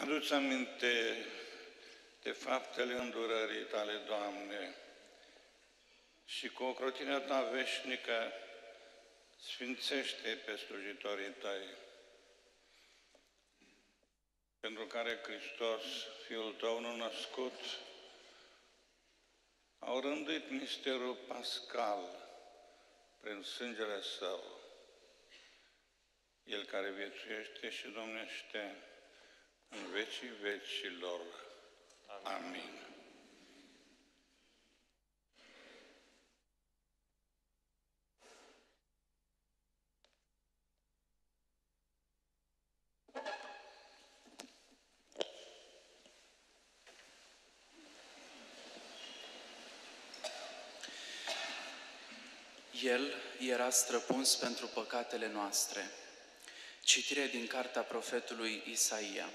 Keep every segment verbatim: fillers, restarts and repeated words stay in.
Adu-ți aminte de faptele îndurării Tale, Doamne, și cu ocrotirea Ta veșnică sfințește pe slujitorii Tăi, pentru care Hristos, Fiul Tău nou născut, au rânduit misterul pascal prin sângele Său, El care viețuiește și domnește în vecii vecilor. Amin. El era străpuns pentru păcatele noastre. Citire din cartea profetului Isaia.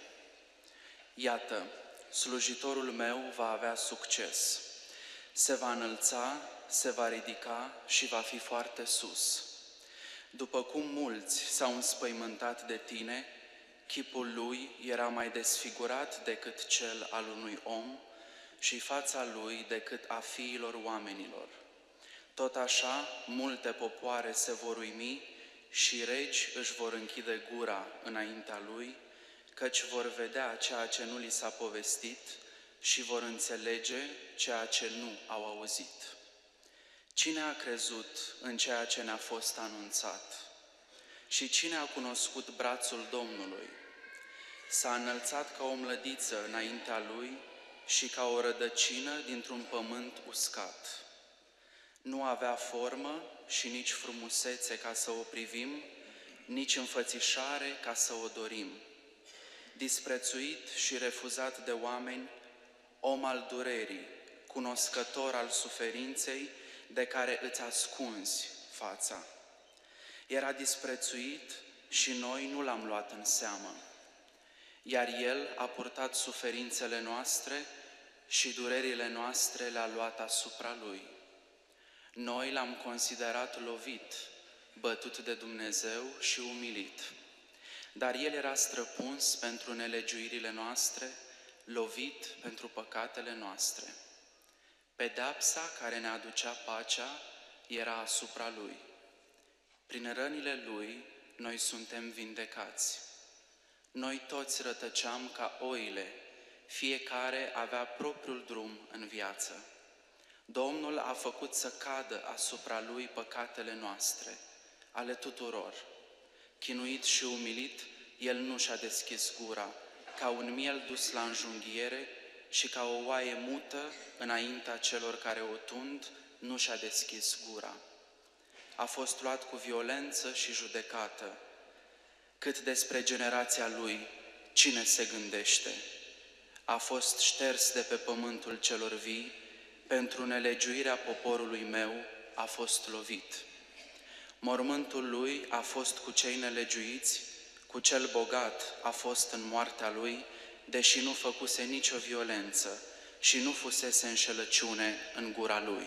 Iată, slujitorul meu va avea succes. Se va înălța, se va ridica și va fi foarte sus. După cum mulți s-au înspăimântat de tine, chipul lui era mai desfigurat decât cel al unui om și fața lui decât a fiilor oamenilor. Tot așa, multe popoare se vor uimi și regi își vor închide gura înaintea lui, căci vor vedea ceea ce nu li s-a povestit și vor înțelege ceea ce nu au auzit. Cine a crezut în ceea ce ne-a fost anunțat? Și cine a cunoscut brațul Domnului? S-a înălțat ca o mlădiță înaintea lui și ca o rădăcină dintr-un pământ uscat. Nu avea formă și nici frumusețe ca să o privim, nici înfățișare ca să o dorim. Disprețuit și refuzat de oameni, om al durerii, cunoscător al suferinței, de care îți ascunzi fața. Era disprețuit și noi nu l-am luat în seamă. Iar El a purtat suferințele noastre și durerile noastre le-a luat asupra Lui. Noi l-am considerat lovit, bătut de Dumnezeu și umilit. Dar El era străpuns pentru nelegiuirile noastre, lovit pentru păcatele noastre. Pedeapsa care ne aducea pacea era asupra Lui. Prin rănile Lui noi suntem vindecați. Noi toți rătăceam ca oile, fiecare avea propriul drum în viață. Domnul a făcut să cadă asupra Lui păcatele noastre, ale tuturor. Chinuit și umilit, El nu și-a deschis gura, ca un miel dus la înjunghiere și ca o oaie mută înaintea celor care o tund, nu și-a deschis gura. A fost luat cu violență și judecată. Cât despre generația Lui, cine se gândește? A fost șters de pe pământul celor vii, pentru nelegiuirea poporului meu a fost lovit. Mormântul Lui a fost cu cei nelegiuiți, cu cel bogat a fost în moartea Lui, deși nu făcuse nicio violență și nu fusese înșelăciune în gura Lui.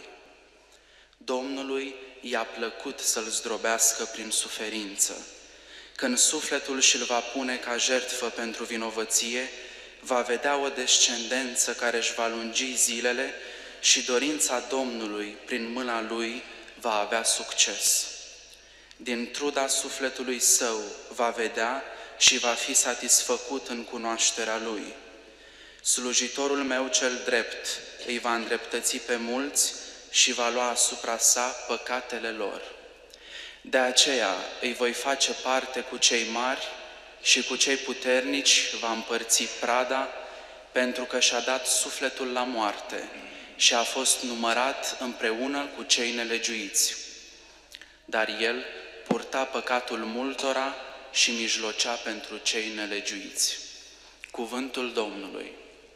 Domnului i-a plăcut să-L zdrobească prin suferință. Când sufletul și-l va pune ca jertfă pentru vinovăție, va vedea o descendență care își va lungi zilele și dorința Domnului prin mâna Lui va avea succes. Din truda sufletului său va vedea și va fi satisfăcut în cunoașterea Lui. Slujitorul meu cel drept îi va îndreptăți pe mulți și va lua asupra sa păcatele lor. De aceea îi voi face parte cu cei mari și cu cei puternici va împărți prada, pentru că și-a dat sufletul la moarte și a fost numărat împreună cu cei nelegiuiți. Dar El purta păcatul multora și mijlocea pentru cei nelegiuiți. Cuvântul Domnului.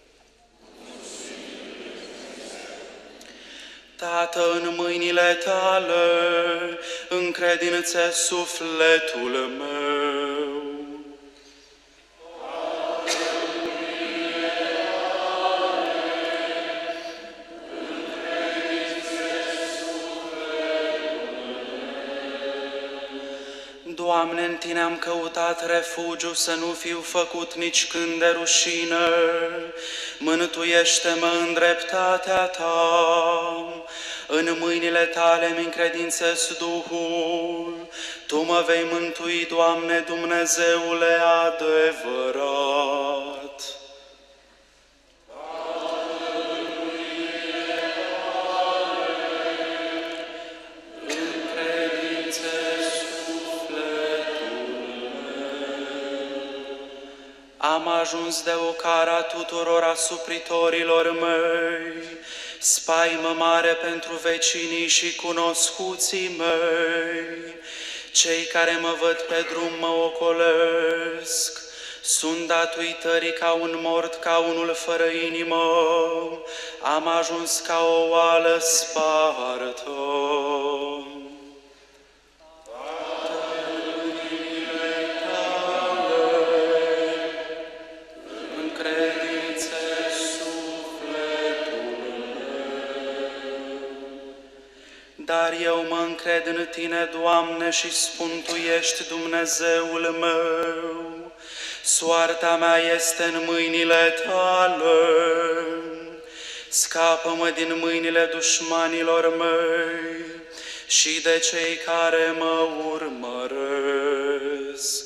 Tată, în mâinile Tale încredințe sufletul meu. Doamne, în Tine am căutat refugiu, să nu fiu făcut nici când de rușine. Mântuiește-mă în dreptatea Ta. În mâinile Tale îmi încredințez Duhul. Tu mă vei mântui, Doamne, Dumnezeule adevărat. Am ajuns de ocara tuturor asupritorilor mei, spaimă mare pentru vecinii și cunoscuții mei. Cei care mă văd pe drum mă ocolesc, sunt dat uitării ca un mort, ca unul fără inimă, am ajuns ca o oală spartă. Dar eu mă încred în Tine, Doamne, și spun, Tu ești Dumnezeul meu. Soarta mea este în mâinile Tale. Scapă-mă din mâinile dușmanilor mei și de cei care mă urmăresc.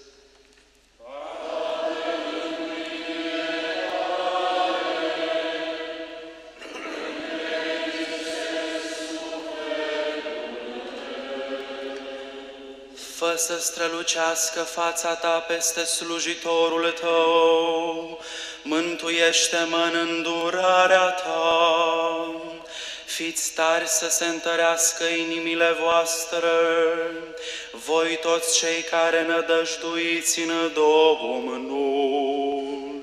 Fă să strălucească fața Ta peste slujitorul Tău, mântuiește-mă în îndurarea Ta. Fiți tari să se întărească inimile voastre, voi toți cei care nădăjduiți în Domnul.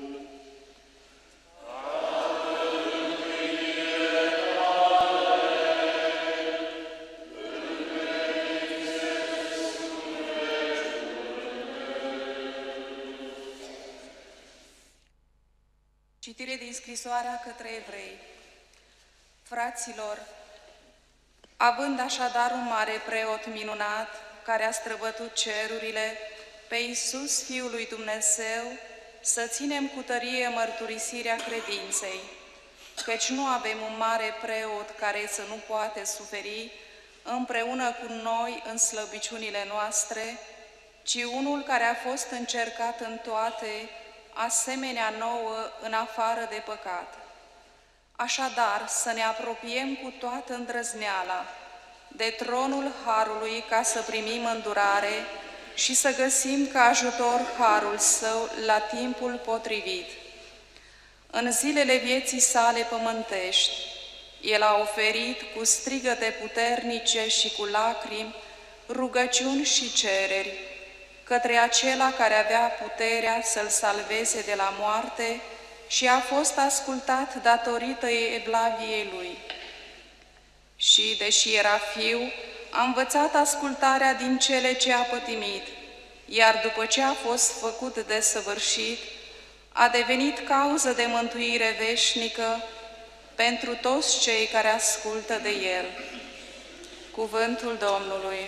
Citire din scrisoarea către evrei. Fraților, având așadar un mare preot minunat, care a străbătut cerurile, pe Iisus, Fiul lui Dumnezeu, să ținem cu tărie mărturisirea credinței, căci nu avem un mare preot care să nu poate suferi împreună cu noi în slăbiciunile noastre, ci unul care a fost încercat în toate, asemenea nouă, în afară de păcat. Așadar, să ne apropiem cu toată îndrăzneala de tronul Harului, ca să primim îndurare și să găsim ca ajutor Harul Său la timpul potrivit. În zilele vieții sale pământești, El a oferit cu strigăte puternice și cu lacrimi, rugăciuni și cereri, către acela care avea puterea să-l salveze de la moarte și a fost ascultat datorită evlaviei lui. Și, deși era fiu, a învățat ascultarea din cele ce a pătimit, iar după ce a fost făcut desăvârșit, a devenit cauză de mântuire veșnică pentru toți cei care ascultă de El. Cuvântul Domnului.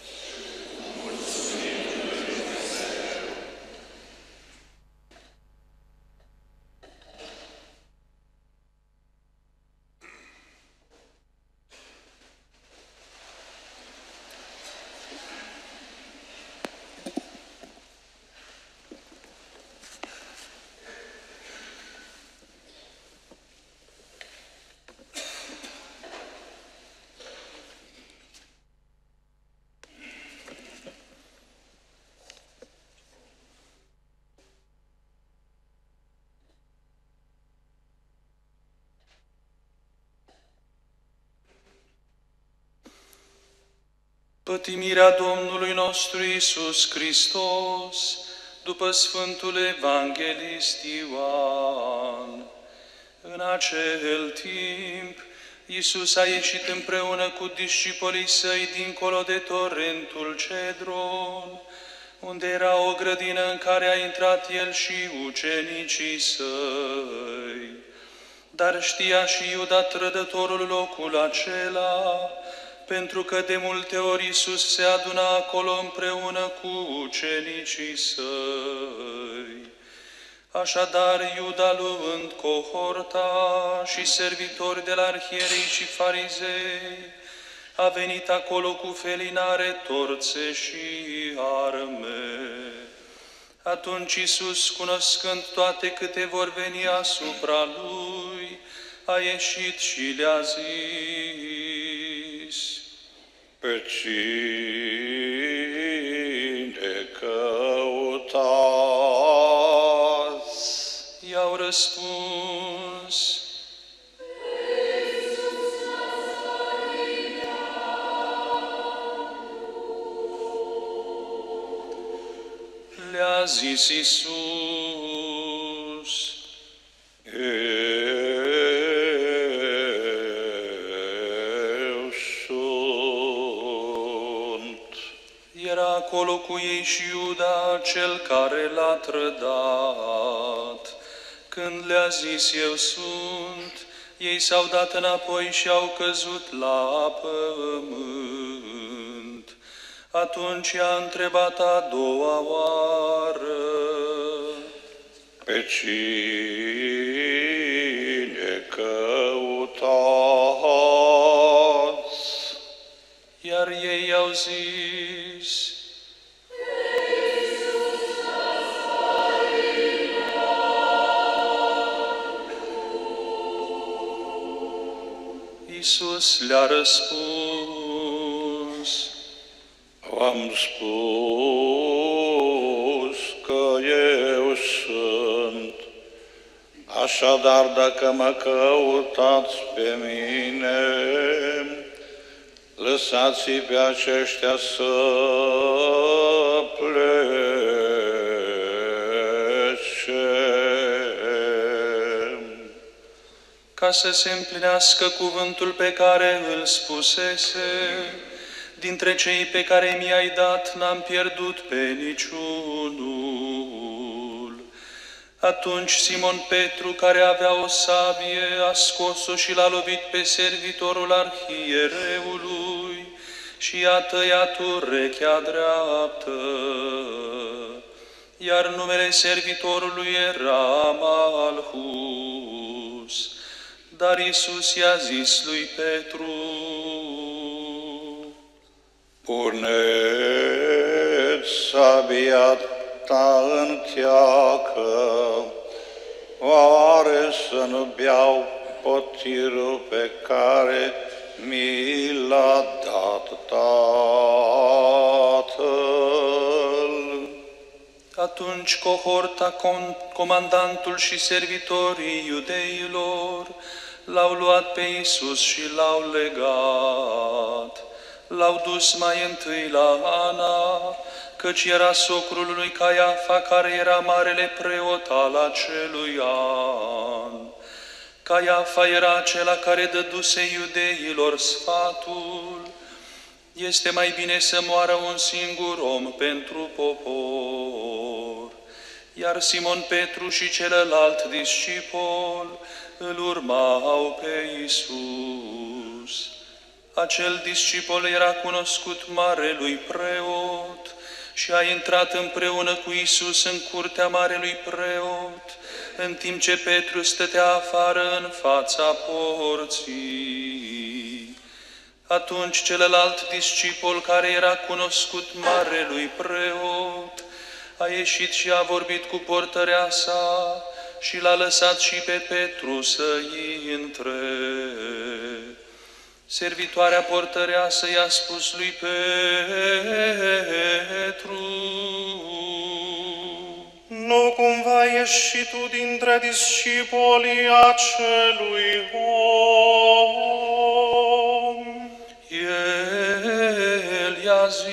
Pătimirea Domnului nostru Iisus Hristos, după Sfântul Evanghelist Ioan. În acel timp, Iisus a ieșit împreună cu discipolii Săi dincolo de torentul Cedron, unde era o grădină în care a intrat El și ucenicii Săi. Dar știa și Iuda, trădătorul, locul acela, pentru că de multe ori Iisus se aduna acolo împreună cu ucenicii săi. Așadar, Iuda, luând cohorta și servitori de la arhierei și farizei, a venit acolo cu felinare, torțe și arme. Atunci Iisus, cunoscând toate câte vor veni asupra lui, a ieșit și le-a zis: Pe cine căutați? I-au răspuns: le-a zis Iisus: Eu sunt. Era acolo cu ei și Iuda, cel care l-a trădat. Când le-a zis: Eu sunt, ei s-au dat înapoi și au căzut la pământ. Atunci a întrebat a doua oară: Pe cine căutați? Iar ei i-au zis: Iisus le-a răspuns: V-am spus că eu sunt. Așadar, dacă mă căutați pe mine, lăsați-i pe aceștia să plece. Ca să se împlinească cuvântul pe care îl spusese: dintre cei pe care mi-ai dat, n-am pierdut pe niciunul. Atunci Simon Petru, care avea o sabie, a scos-o și l-a lovit pe servitorul arhiereului și i-a tăiat urechea dreaptă. Iar numele servitorului era Malhus. Dar Iisus i-a zis lui Petru: Puneți sabia ta în teacă, oare să nu beau potirul pe care mi l-a dat Tatăl? Atunci cohorta, comandantul și servitorii iudeilor l-au luat pe Iisus și l-au legat. L-au dus mai întâi la Ana, căci era socrul lui Caiafa, care era marele preot al acelui an. Caiafa era acela care dăduse iudeilor sfatul: este mai bine să moară un singur om pentru popor. Iar Simon Petru și celălalt discipol îl urmau pe Iisus. Acel discipol era cunoscut marelui preot și a intrat împreună cu Iisus în curtea marelui preot, în timp ce Petru stătea afară în fața porții. Atunci celălalt discipol, care era cunoscut marelui preot, a ieșit și a vorbit cu portărea sa și l-a lăsat și pe Petru să intre. Servitoarea portăreasă i-a spus lui Petru: Nu cumva ești și tu dintre discipolii acelui om? El i-a zis: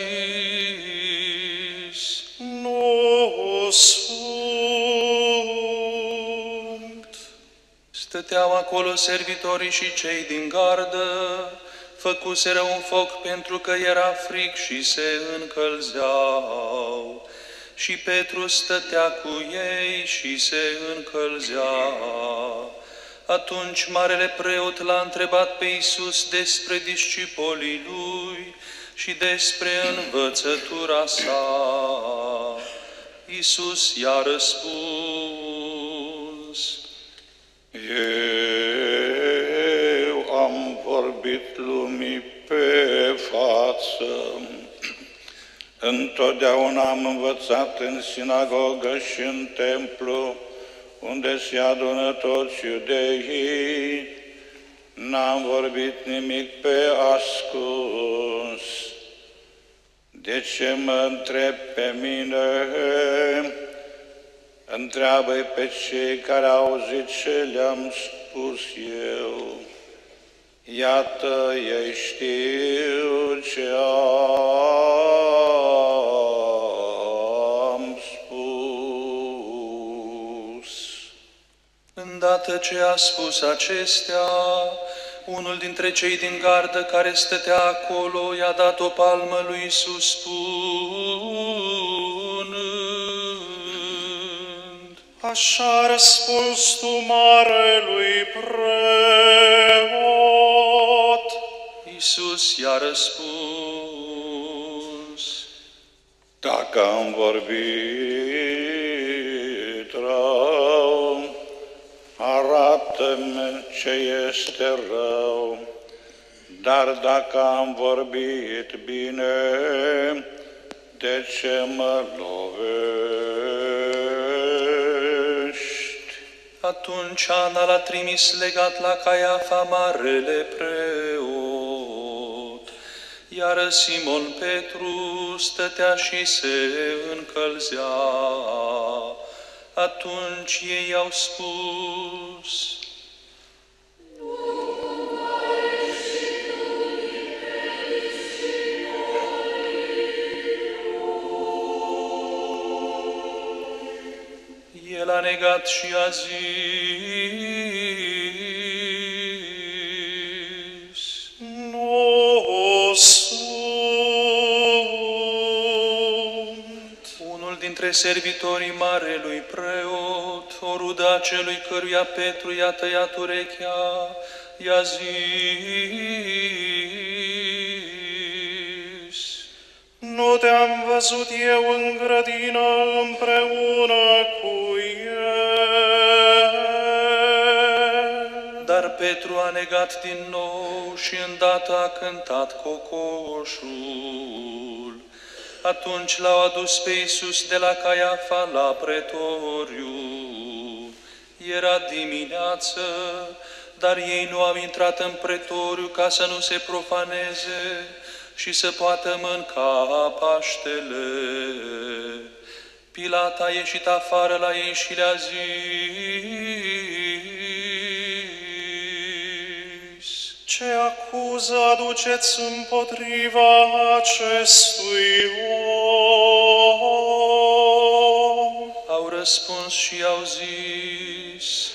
Nu sunt. Stăteau acolo servitorii și cei din gardă, făcuseră un foc pentru că era frig și se încălzeau. Și Petru stătea cu ei și se încălzea. Atunci marele preot l-a întrebat pe Iisus despre discipolii lui și despre învățătura sa. Iisus i-a răspuns: Eu am vorbit lumii pe față. Întotdeauna am învățat în sinagogă și în templu, unde se adună toți iudeii. N-am vorbit nimic pe ascuns. De ce mă întreb pe mine? Întreabă-i pe cei care au auzit ce le-am spus eu. Iată, ei știu ce am spus. Îndată ce a spus acestea, unul dintre cei din gardă care stătea acolo i-a dat o palmă lui Iisus spunând: Așa a răspuns tu marelui preot. Iisus i-a răspuns: Dacă am vorbit rău, arată-mi ce este rău. Dar dacă am vorbit bine, de ce mă lovești? Atunci Ana l-a trimis legat la Caiafa, marele preot. Iar Simon Petru stătea și se încălzea. Atunci ei i-au spus: El a negat și a zis: Nu sunt. Unul dintre servitorii marelui preot, o rudă a celui căruia Petru i-a tăiat urechea, i-a zis: Nu te-am văzut eu în grădină împreună cu el. Dar Petru a negat din nou și îndată a cântat cocoșul. Atunci l-au adus pe Iisus de la Caiafa la pretoriu. Era dimineață, dar ei nu au intrat în pretoriu ca să nu se profaneze și să poată mânca Paștele. Pilat a ieșit afară la ei și le-a zis: Ce acuză aduceți împotriva acestui om? Au răspuns și i-au zis: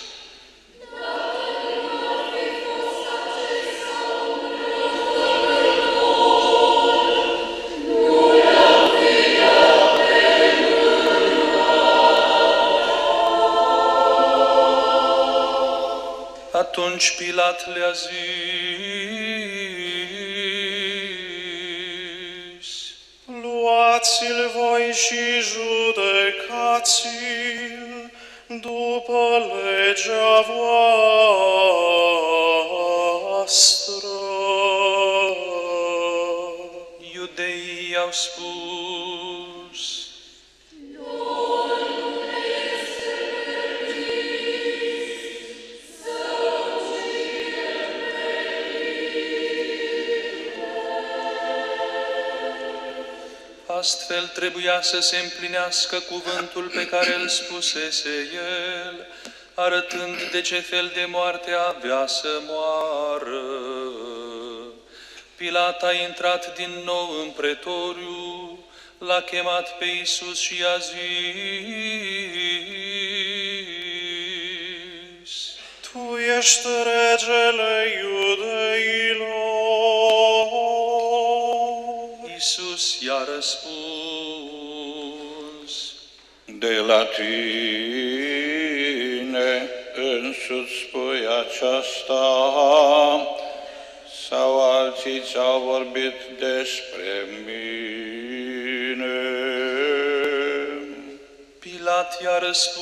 Atunci Pilat le-a zis: Luați-l voi și judecați-l după legea voastră. Iudeii i-au spus: Astfel trebuia să se împlinească cuvântul pe care îl spusese el, arătând de ce fel de moarte avea să moară. Pilat a intrat din nou în pretoriu, l-a chemat pe Iisus și i-a zis: Tu ești regele iudeilor. Iisus i-a răspuns: De la tine însuți spui aceasta sau alții ți-au vorbit despre mine? Pilat i-a răspuns: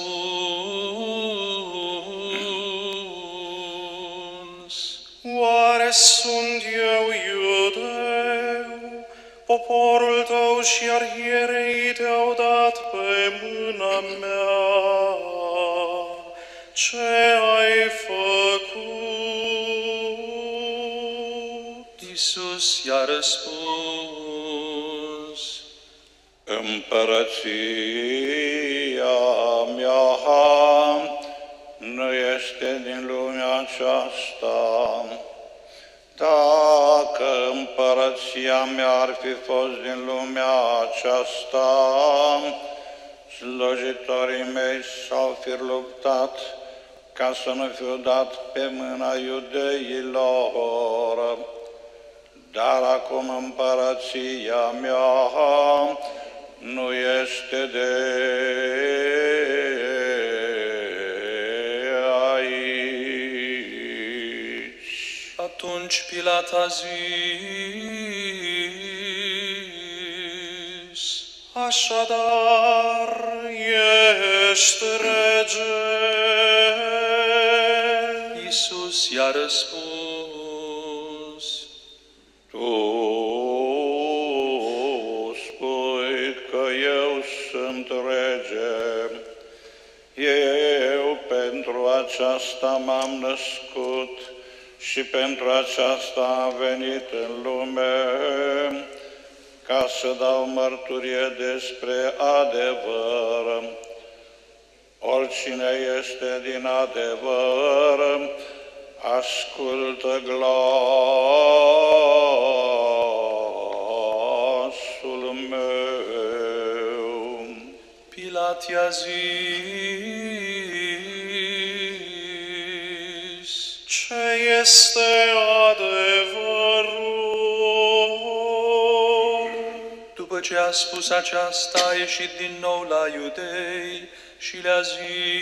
Oare sunt eu iudeu? Poporul tău și arhierei te-au dat pe mâna mea. Ce ai făcut? Iisus i-a răspuns: Împărăția mea nu este din lumea aceasta. Dacă împărăția mea ar fi fost din lumea aceasta, slujitorii mei s-au fi luptat ca să nu fiu dat pe mâna iudeilor. Dar acum împărăția mea nu este de aici. Atunci Pilat a zis: Așadar, ești rege. Iisus i-a răspuns: Tu spui că eu sunt rege. Eu pentru aceasta m-am născut și pentru aceasta am venit în lume, ca să dau mărturie despre adevăr. Oricine este din adevăr, ascultă glasul meu. Pilat i-a zis: Ce este adevărul? După ce a spus aceasta, a ieșit din nou la iudei și le-a zis: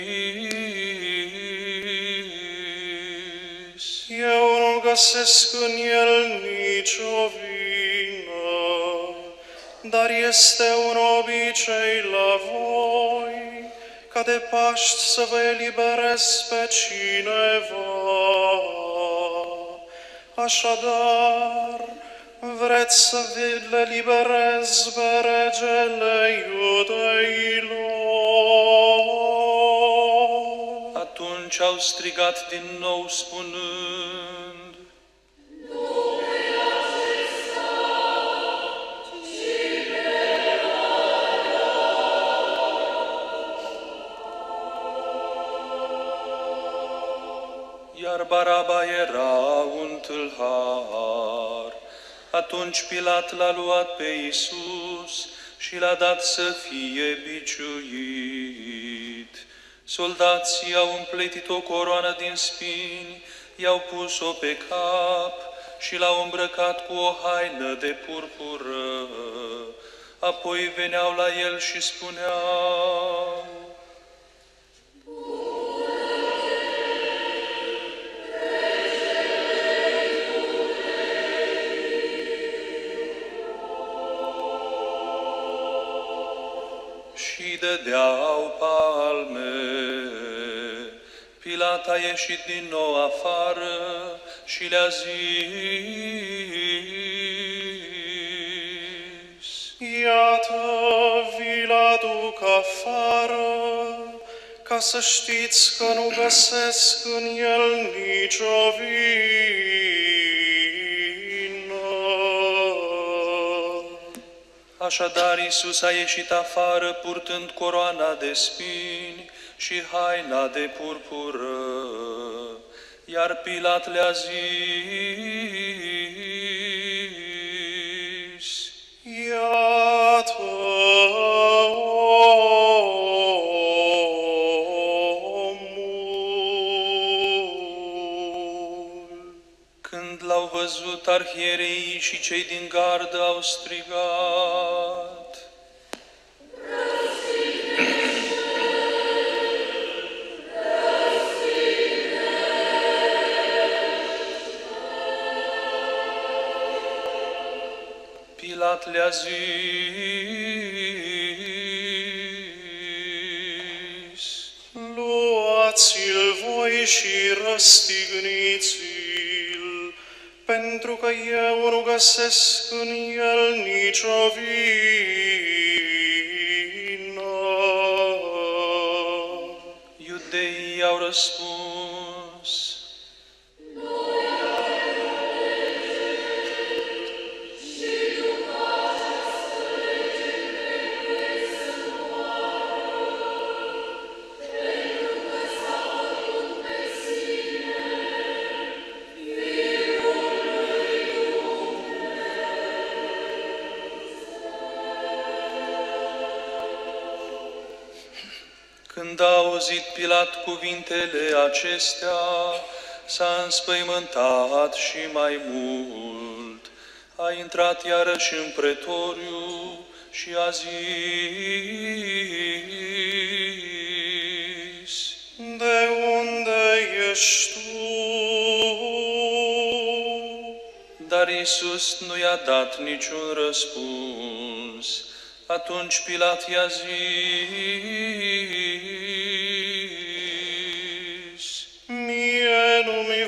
Eu nu găsesc în el nicio vină, dar este un obicei la voi, ca de Paști să vă eliberez pe cineva. Așadar, vreți să vi le liberez pe regele iudeilor? Atunci au strigat din nou spunând: Iar Baraba era un tâlhar. Atunci Pilat l-a luat pe Iisus și l-a dat să fie biciuit. Soldații au împletit o coroană din spini, i-au pus-o pe cap și l-au îmbrăcat cu o haină de purpură. Apoi veneau la el și spuneau: și dădeau palme. Pilat a ieșit din nou afară și le-a zis: Iată, vi-l aduc afară, ca să știți că nu găsesc în el nicio vină. Așadar Iisus a ieșit afară purtând coroana de spini și haina de purpură. Iar Pilat le-a zis: Iată omul. Când l-au văzut, arhiereii și cei din gardă au strigat: Răstigne! Pilat le-a zis: luați-l voi și răstigniți-l, pentru că eu nu găsesc în el nicio vină. Iudeii i-au răspuns: Când a auzit Pilat cuvintele acestea, s-a înspăimântat și mai mult. A intrat iarăși în pretoriu și a zis: De unde ești tu? Dar Iisus nu i-a dat niciun răspuns. Atunci Pilat i-a zis: Mie nu mi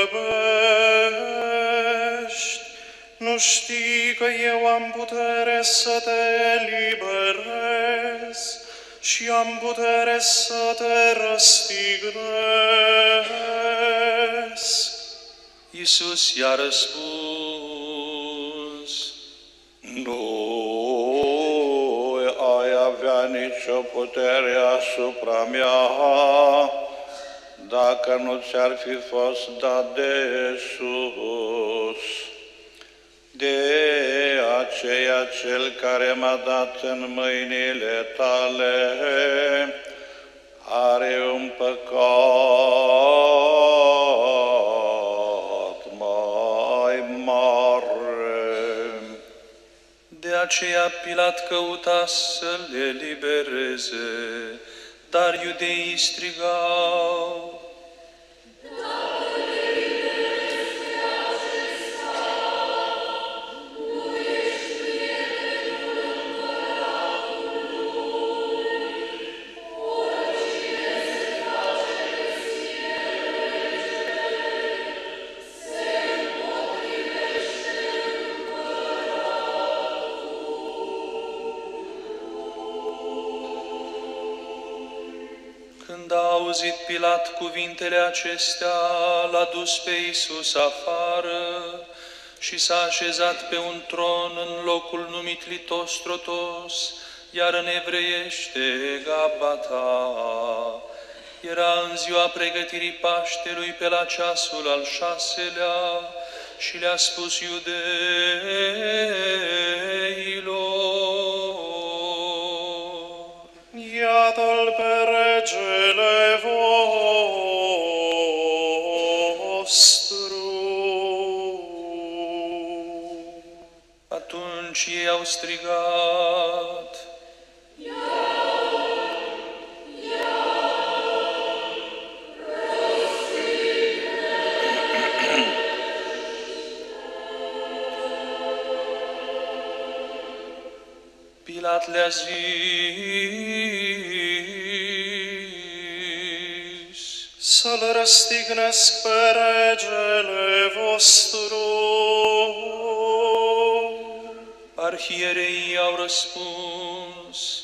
vorbești, nu știi că eu am putere să te eliberez și am putere să te răstignesc? Iisus i-a răspuns: Nu ai avea nicio putere asupra mea, dacă nu ți-ar fi fost dat de sus. De aceea cel care m-a dat în mâinile tale are un păcat mai mare. De aceea Pilat căuta să le elibereze, dar iudeii strigau: Când a auzit Pilat cuvintele acestea, l-a dus pe Iisus afară și s-a așezat pe un tron în locul numit Litostrotos, iar în evreiește Gabata. Era în ziua pregătirii Paștelui pe la ceasul al șaselea și le-a spus iudeilor: Iată-l pe regele vostru. Atunci ei au strigat: Pilat le-a zis: Să-l răstignesc pe regele vostru. Arhiereii au răspuns: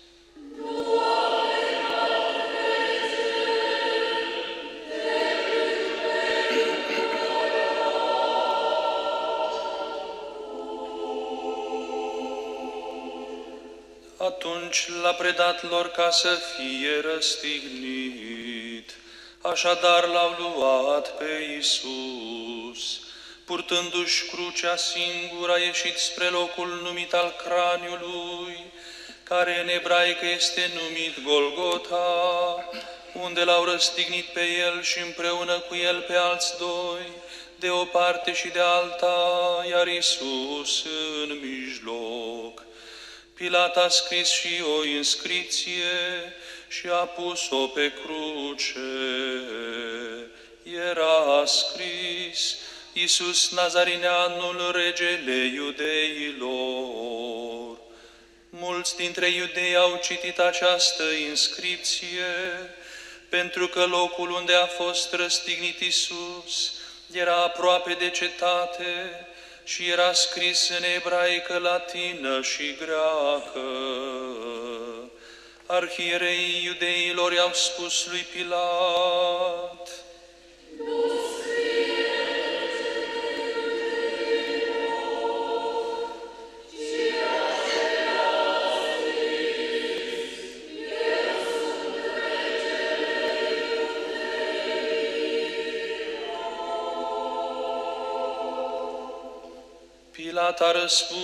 Atunci l-a predat lor ca să fie răstignit. Așadar l-au luat pe Iisus. Purtându-și crucea singur, a ieșit spre locul numit al craniului, care în ebraică este numit Golgota, unde l-au răstignit pe el și împreună cu el pe alți doi, de o parte și de alta, iar Iisus în mijloc. Pilat a scris și o inscripție și a pus-o pe cruce. Era scris: Iisus Nazarineanul, regele iudeilor. Mulți dintre iudei au citit această inscripție, pentru că locul unde a fost răstignit Iisus era aproape de cetate și era scris în ebraică, latină și greacă. Arhiereii iudeilor i-au spus lui Pilat: Pilat a răspuns: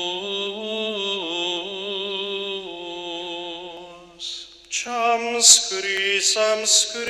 Ce-am scris, am scris.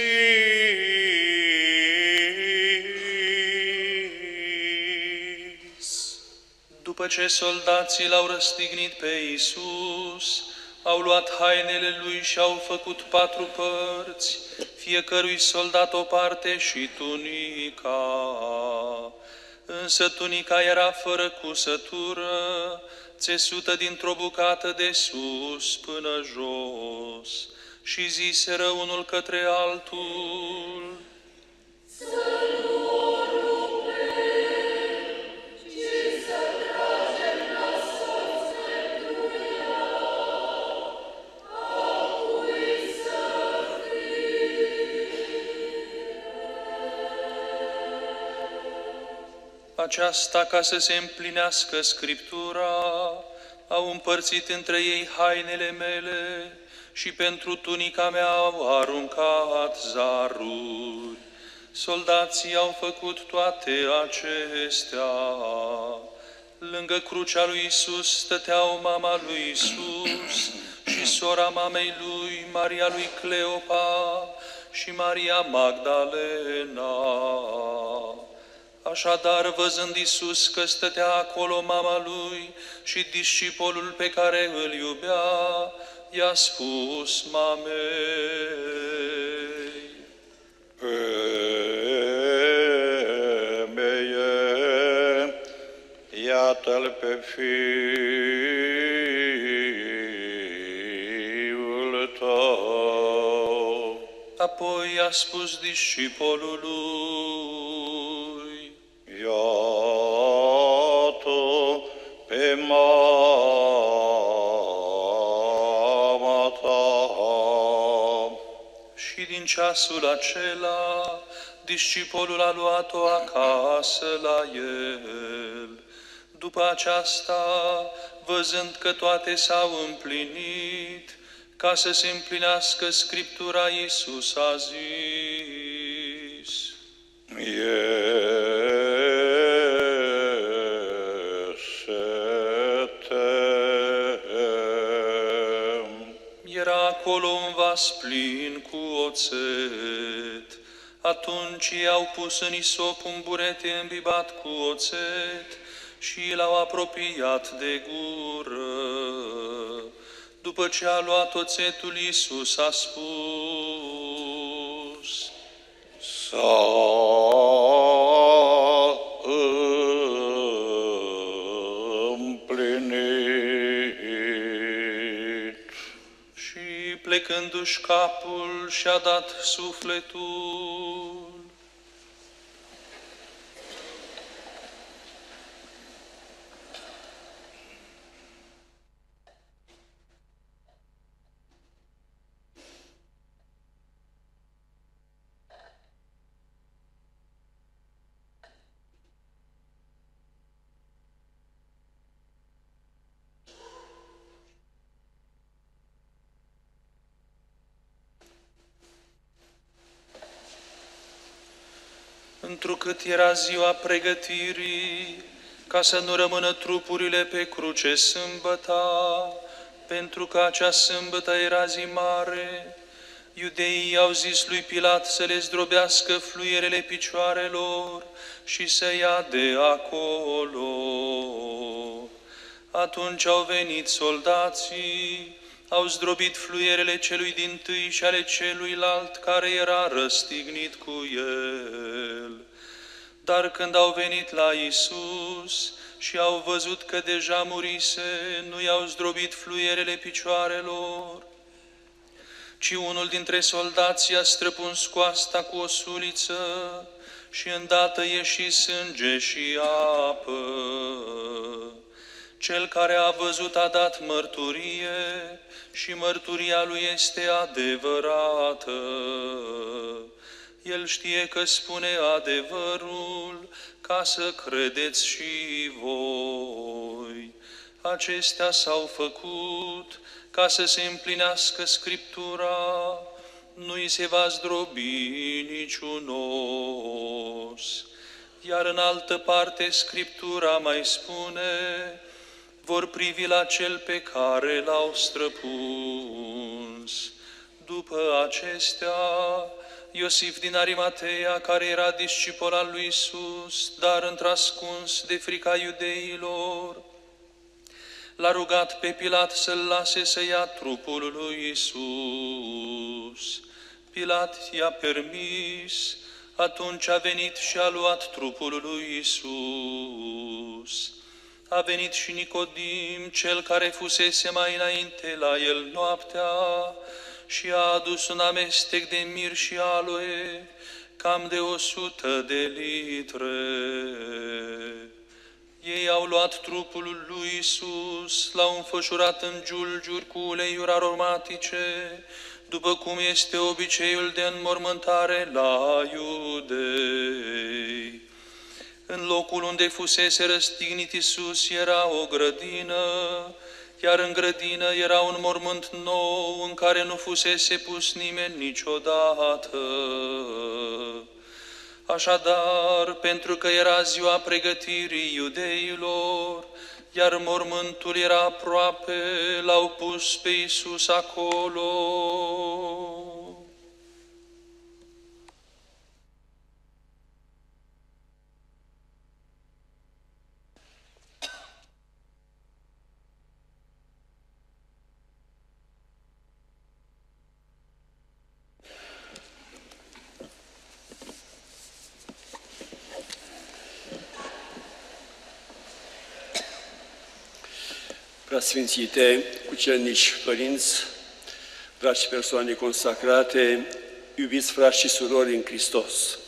După ce soldații l-au răstignit pe Iisus, au luat hainele lui și au făcut patru părți, fiecărui soldat o parte și tunica. Însă tunica era fără cusătură, țesută dintr-o bucată de sus până jos, și ziseră unul către altul: aceasta, ca să se împlinească Scriptura, au împărțit între ei hainele mele și pentru tunica mea au aruncat zaruri. Soldații au făcut toate acestea. Lângă crucea lui Iisus stăteau mama lui Iisus și sora mamei lui, Maria lui Cleopa și Maria Magdalena. Așadar, văzând Iisus că stătea acolo mama lui și discipolul pe care îl iubea, i-a spus mamei: Femeie, iată-l pe fiul tău. Apoi i-a spus discipolului: Iată pe mama ta. Și din ceasul acela, discipolul a luat-o acasă la el. După aceasta, văzând că toate s-au împlinit, ca să se împlinească Scriptura, Iisus a zis: Era acolo un vas plin cu oțet. Atunci i-au pus în isop un burete îmbibat cu oțet și l-au apropiat de gură. După ce a luat oțetul, Iisus a spus: S-a împlinit. Și plecându-și capul, și-a dat sufletul. Întrucât era ziua pregătirii, ca să nu rămână trupurile pe cruce sâmbăta, pentru că acea sâmbătă era zi mare, iudeii au zis lui Pilat să le zdrobească fluierele picioarelor și să ia de acolo. Atunci au venit soldații, au zdrobit fluierele celui dintâi și ale celuilalt care era răstignit cu el. Dar când au venit la Iisus și au văzut că deja murise, nu i-au zdrobit fluierele picioarelor, ci unul dintre soldați i-a străpuns coasta cu o suliță și îndată ieși sânge și apă. Cel care a văzut a dat mărturie și mărturia lui este adevărată. El știe că spune adevărul, ca să credeți și voi. Acestea s-au făcut ca să se împlinească Scriptura, nu-i se va zdrobi niciun os. Iar în altă parte Scriptura mai spune, vor privi la cel pe care l-au străpuns. După acestea, Iosif din Arimatea, care era discipol al lui Iisus, dar într-ascuns de frica iudeilor, l-a rugat pe Pilat să-l lase să ia trupul lui Iisus. Pilat i-a permis, atunci a venit și a luat trupul lui Iisus. A venit și Nicodim, cel care fusese mai înainte la el noaptea, și a adus un amestec de mir și aloe, cam de o sută de litre. Ei au luat trupul lui Iisus, l-au înfășurat în giulgiuri cu uleiuri aromatice, după cum este obiceiul de înmormântare la iudei. În locul unde fusese răstignit Iisus era o grădină, iar în grădină era un mormânt nou în care nu fusese pus nimeni niciodată. Așadar, pentru că era ziua pregătirii iudeilor, iar mormântul era aproape, l-au pus pe Iisus acolo. Preasfințite, cucernici părinți, dragi persoane consacrate, iubiți frați și surori în Hristos.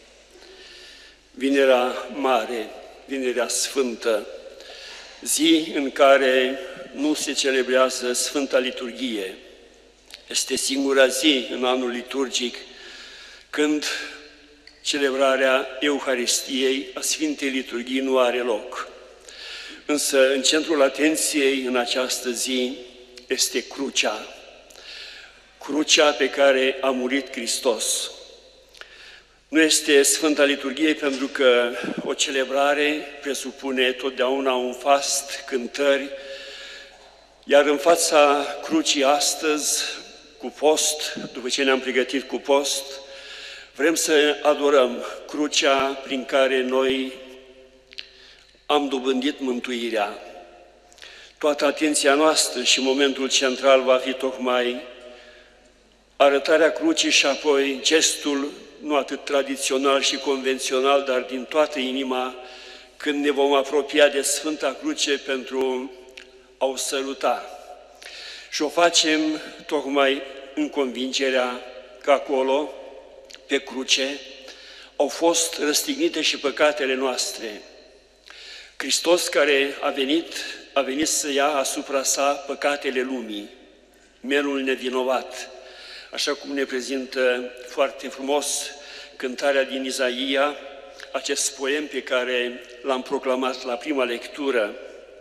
Vinerea Mare, Vinerea Sfântă, zi în care nu se celebrează Sfânta Liturghie, este singura zi în anul liturgic când celebrarea Euharistiei a Sfintei Liturghii nu are loc. Însă, în centrul atenției în această zi este crucea, crucea pe care a murit Hristos. Nu este Sfânta Liturghie pentru că o celebrare presupune totdeauna un fast, cântări, iar în fața crucii astăzi, cu post, după ce ne-am pregătit cu post, vrem să adorăm crucea prin care noi am dobândit mântuirea. Toată atenția noastră și momentul central va fi tocmai arătarea crucii și apoi gestul, nu atât tradițional și convențional, dar din toată inima, când ne vom apropia de Sfânta Cruce pentru a o săruta. Și o facem tocmai în convingerea că acolo, pe cruce, au fost răstignite și păcatele noastre. Hristos care a venit, a venit să ia asupra sa păcatele lumii, melul nevinovat, așa cum ne prezintă foarte frumos cântarea din Isaia, acest poem pe care l-am proclamat la prima lectură.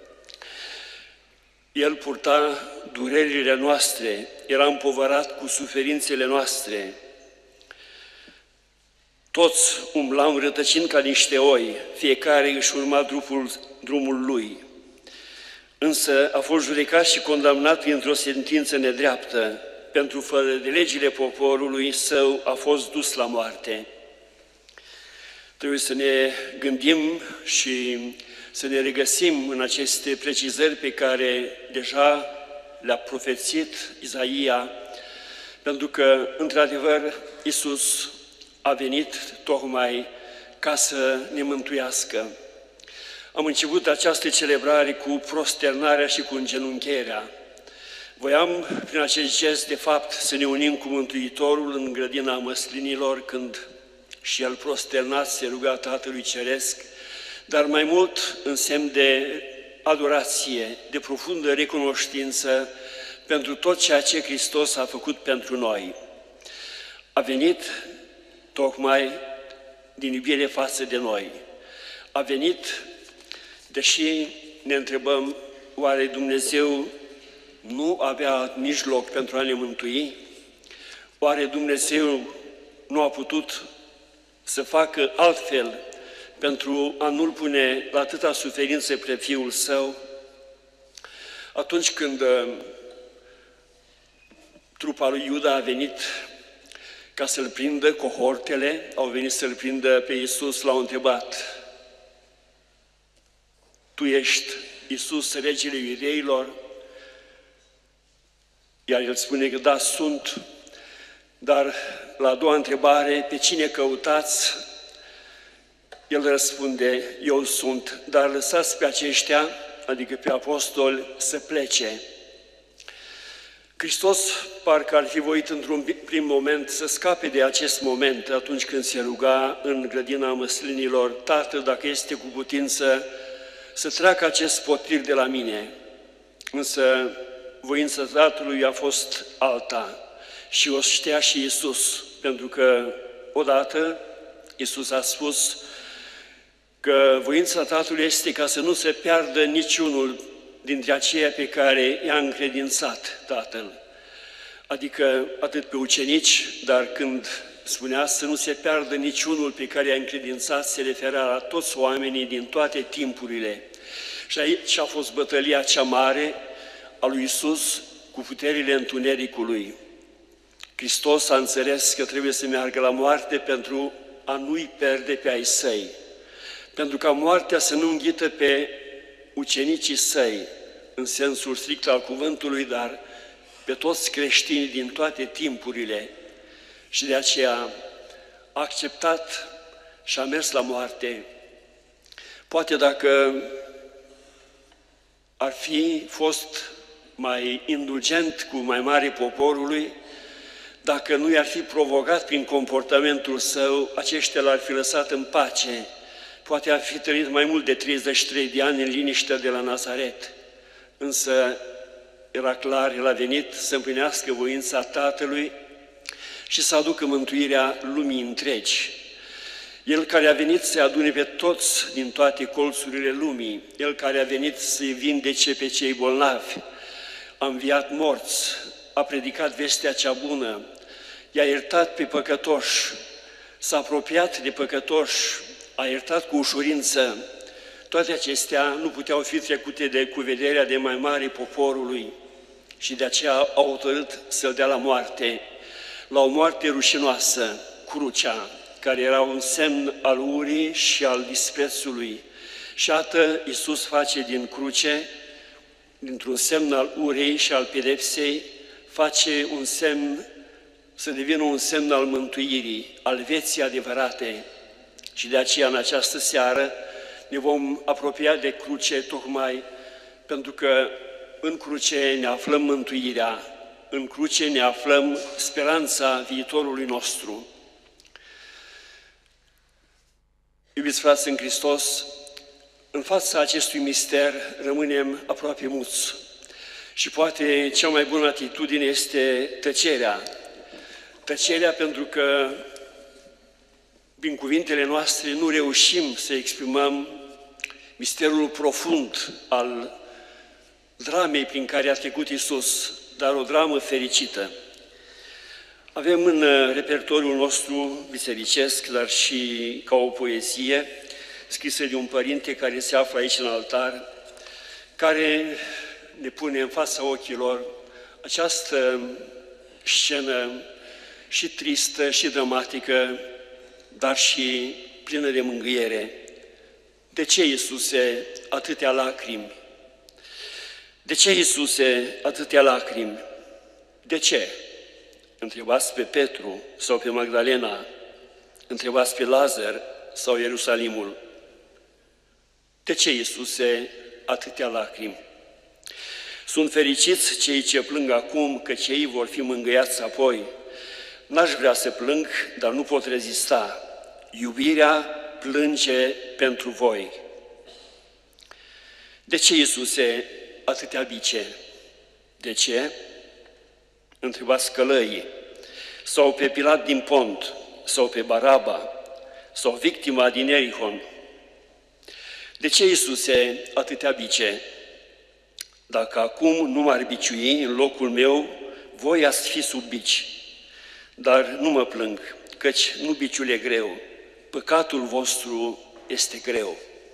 El purta durerile noastre, era împovărat cu suferințele noastre. Toți umblam rătăcind ca niște oi, fiecare își urma drumul, drumul lui. Însă a fost judecat și condamnat printr-o sentință nedreaptă. Pentru fără de legile poporului său a fost dus la moarte. Trebuie să ne gândim și să ne regăsim în aceste precizări pe care deja le-a profețit Isaia, pentru că, într-adevăr, Iisus a venit tocmai ca să ne mântuiască. Am început această celebrare cu prosternarea și cu îngenuncherea. Voiam, prin acest gest, de fapt, să ne unim cu Mântuitorul în grădina măslinilor, când și El prosternat se ruga Tatălui Ceresc, dar mai mult în semn de adorație, de profundă recunoștință pentru tot ceea ce Hristos a făcut pentru noi. A venit tocmai din iubire față de noi. A venit, deși ne întrebăm, oare Dumnezeu nu avea alt mijloc pentru a ne mântui? Oare Dumnezeu nu a putut să facă altfel pentru a nu-L pune la atâta suferință pe Fiul Său? Atunci când trupa lui Iuda a venit ca să-L prindă, cohortele au venit să-L prindă pe Iisus, L-au întrebat: Tu ești Iisus, regele iudeilor? Iar El spune că da, sunt, dar la a doua întrebare, pe cine căutați? El răspunde, eu sunt, dar lăsați pe aceștia, adică pe apostoli, să plece. Hristos parcă ar fi voit într-un prim moment să scape de acest moment atunci când se ruga în grădina măslinilor: Tată, dacă este cu putință, să treacă acest potir de la mine. Însă voința Tatălui a fost alta și o știa și Iisus, pentru că odată Iisus a spus că voința Tatălui este ca să nu se piardă niciunul dintre aceia pe care i-a încredințat Tatăl. Adică atât pe ucenici, dar când spunea să nu se piardă niciunul pe care i-a încredințat, se referea la toți oamenii din toate timpurile. Și aici a fost bătălia cea mare a lui Iisus cu puterile întunericului. Hristos a înțeles că trebuie să meargă la moarte pentru a nu-i pierde pe ai săi, pentru ca moartea să nu înghită pe ucenicii săi, în sensul strict al cuvântului, dar pe toți creștinii din toate timpurile. Și de aceea a acceptat și a mers la moarte. Poate dacă ar fi fost mai indulgent cu mai mare poporului, dacă nu i-ar fi provocat prin comportamentul său, aceștia l-ar fi lăsat în pace. Poate ar fi trăit mai mult de treizeci și trei de ani în liniște de la Nazaret. Însă era clar, El a venit să împlinească voința Tatălui și să aducă mântuirea lumii întregi. El care a venit să adune pe toți din toate colțurile lumii, El care a venit să-i vindece pe cei bolnavi, a înviat morți, a predicat vestea cea bună, i-a iertat pe păcătoși, s-a apropiat de păcătoși, a iertat cu ușurință. Toate acestea nu puteau fi trecute de cu vederea de mai mare poporului și de aceea au hotărât să-L dea la moarte, la o moarte rușinoasă, crucea, care era un semn al urii și al disprețului. Și iată, Iisus face din cruce, dintr-un semn al urei și al pedepsei, face un semn, să devină un semn al mântuirii, al vieții adevărate. Și de aceea, în această seară, ne vom apropia de cruce tocmai pentru că în cruce ne aflăm mântuirea, în cruce ne aflăm speranța viitorului nostru. Iubiți frați în Hristos, în fața acestui mister rămânem aproape muți și poate cea mai bună atitudine este tăcerea. Tăcerea pentru că prin cuvintele noastre nu reușim să exprimăm misterul profund al dramei prin care a trecut Iisus, dar o dramă fericită. Avem în repertoriul nostru bisericesc, dar și ca o poezie, scrisă de un părinte care se află aici în altar, care ne pune în fața ochilor această scenă și tristă și dramatică, dar și plină de mângâiere. De ce, Iisuse, atâtea lacrimi? De ce, Iisuse, atâtea lacrimi? De ce? Întrebați pe Petru sau pe Magdalena, întrebați pe Lazar sau Ierusalimul? De ce, Iisuse, atâtea lacrimi? Sunt fericiți cei ce plâng acum, că cei vor fi mângâiați apoi. N-aș vrea să plâng, dar nu pot rezista. Iubirea plânge pentru voi. De ce, Iisuse, atâtea bice? De ce? Întrebați călăii, sau pe Pilat din Pont, sau pe Baraba, sau victima din Erihon. De ce, Iisuse, atâtea bice? Dacă acum nu m-ar biciui în locul meu, voi ați fi sub bici. Dar nu mă plâng, căci nu biciul e greu, păcatul vostru este greu.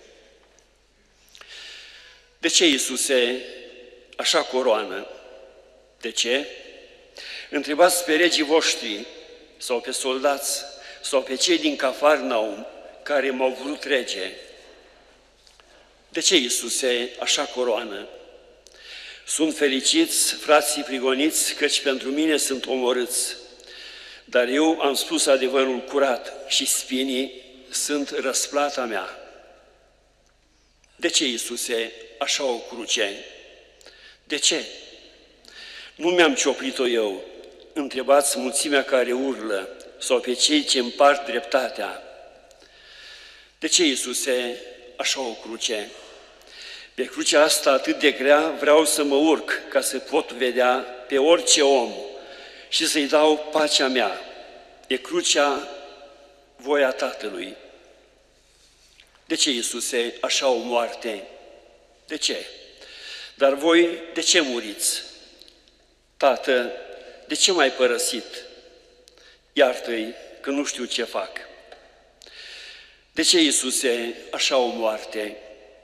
De ce, Iisuse, așa coroană? De ce? Întrebați pe regii voștri, sau pe soldați, sau pe cei din Cafarnaum, care m-au vrut rege. De ce, Iisuse, așa coroană? Sunt fericiți frații prigoniți, căci pentru mine sunt omorâți. Dar eu am spus adevărul curat și spinii sunt răsplata mea. De ce, Iisuse, așa o cruce? De ce? Nu mi-am cioplit-o eu. Întrebați mulțimea care urlă sau pe cei ce împart dreptatea. De ce, Iisuse, așa o cruce? Pe crucea asta atât de grea vreau să mă urc ca să pot vedea pe orice om și să-i dau pacea mea. E crucea voia Tatălui. De ce, Iisuse, așa o moarte? De ce? Dar voi de ce muriți? Tată, de ce m-ai părăsit? Iartă-i că nu știu ce fac. De ce, Iisuse, așa o moarte?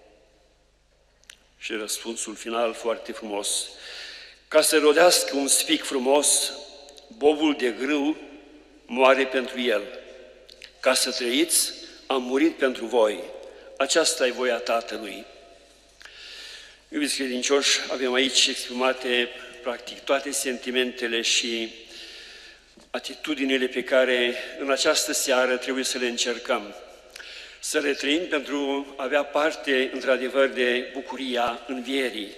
Și răspunsul final foarte frumos. Ca să rodească un spic frumos, bobul de grâu moare pentru el. Ca să trăiți, am murit pentru voi. Aceasta e voia Tatălui. Iubiți credincioși, avem aici exprimate practic toate sentimentele și atitudinile pe care în această seară trebuie să le încercăm. Să le trăim pentru a avea parte, într-adevăr, de bucuria învierii.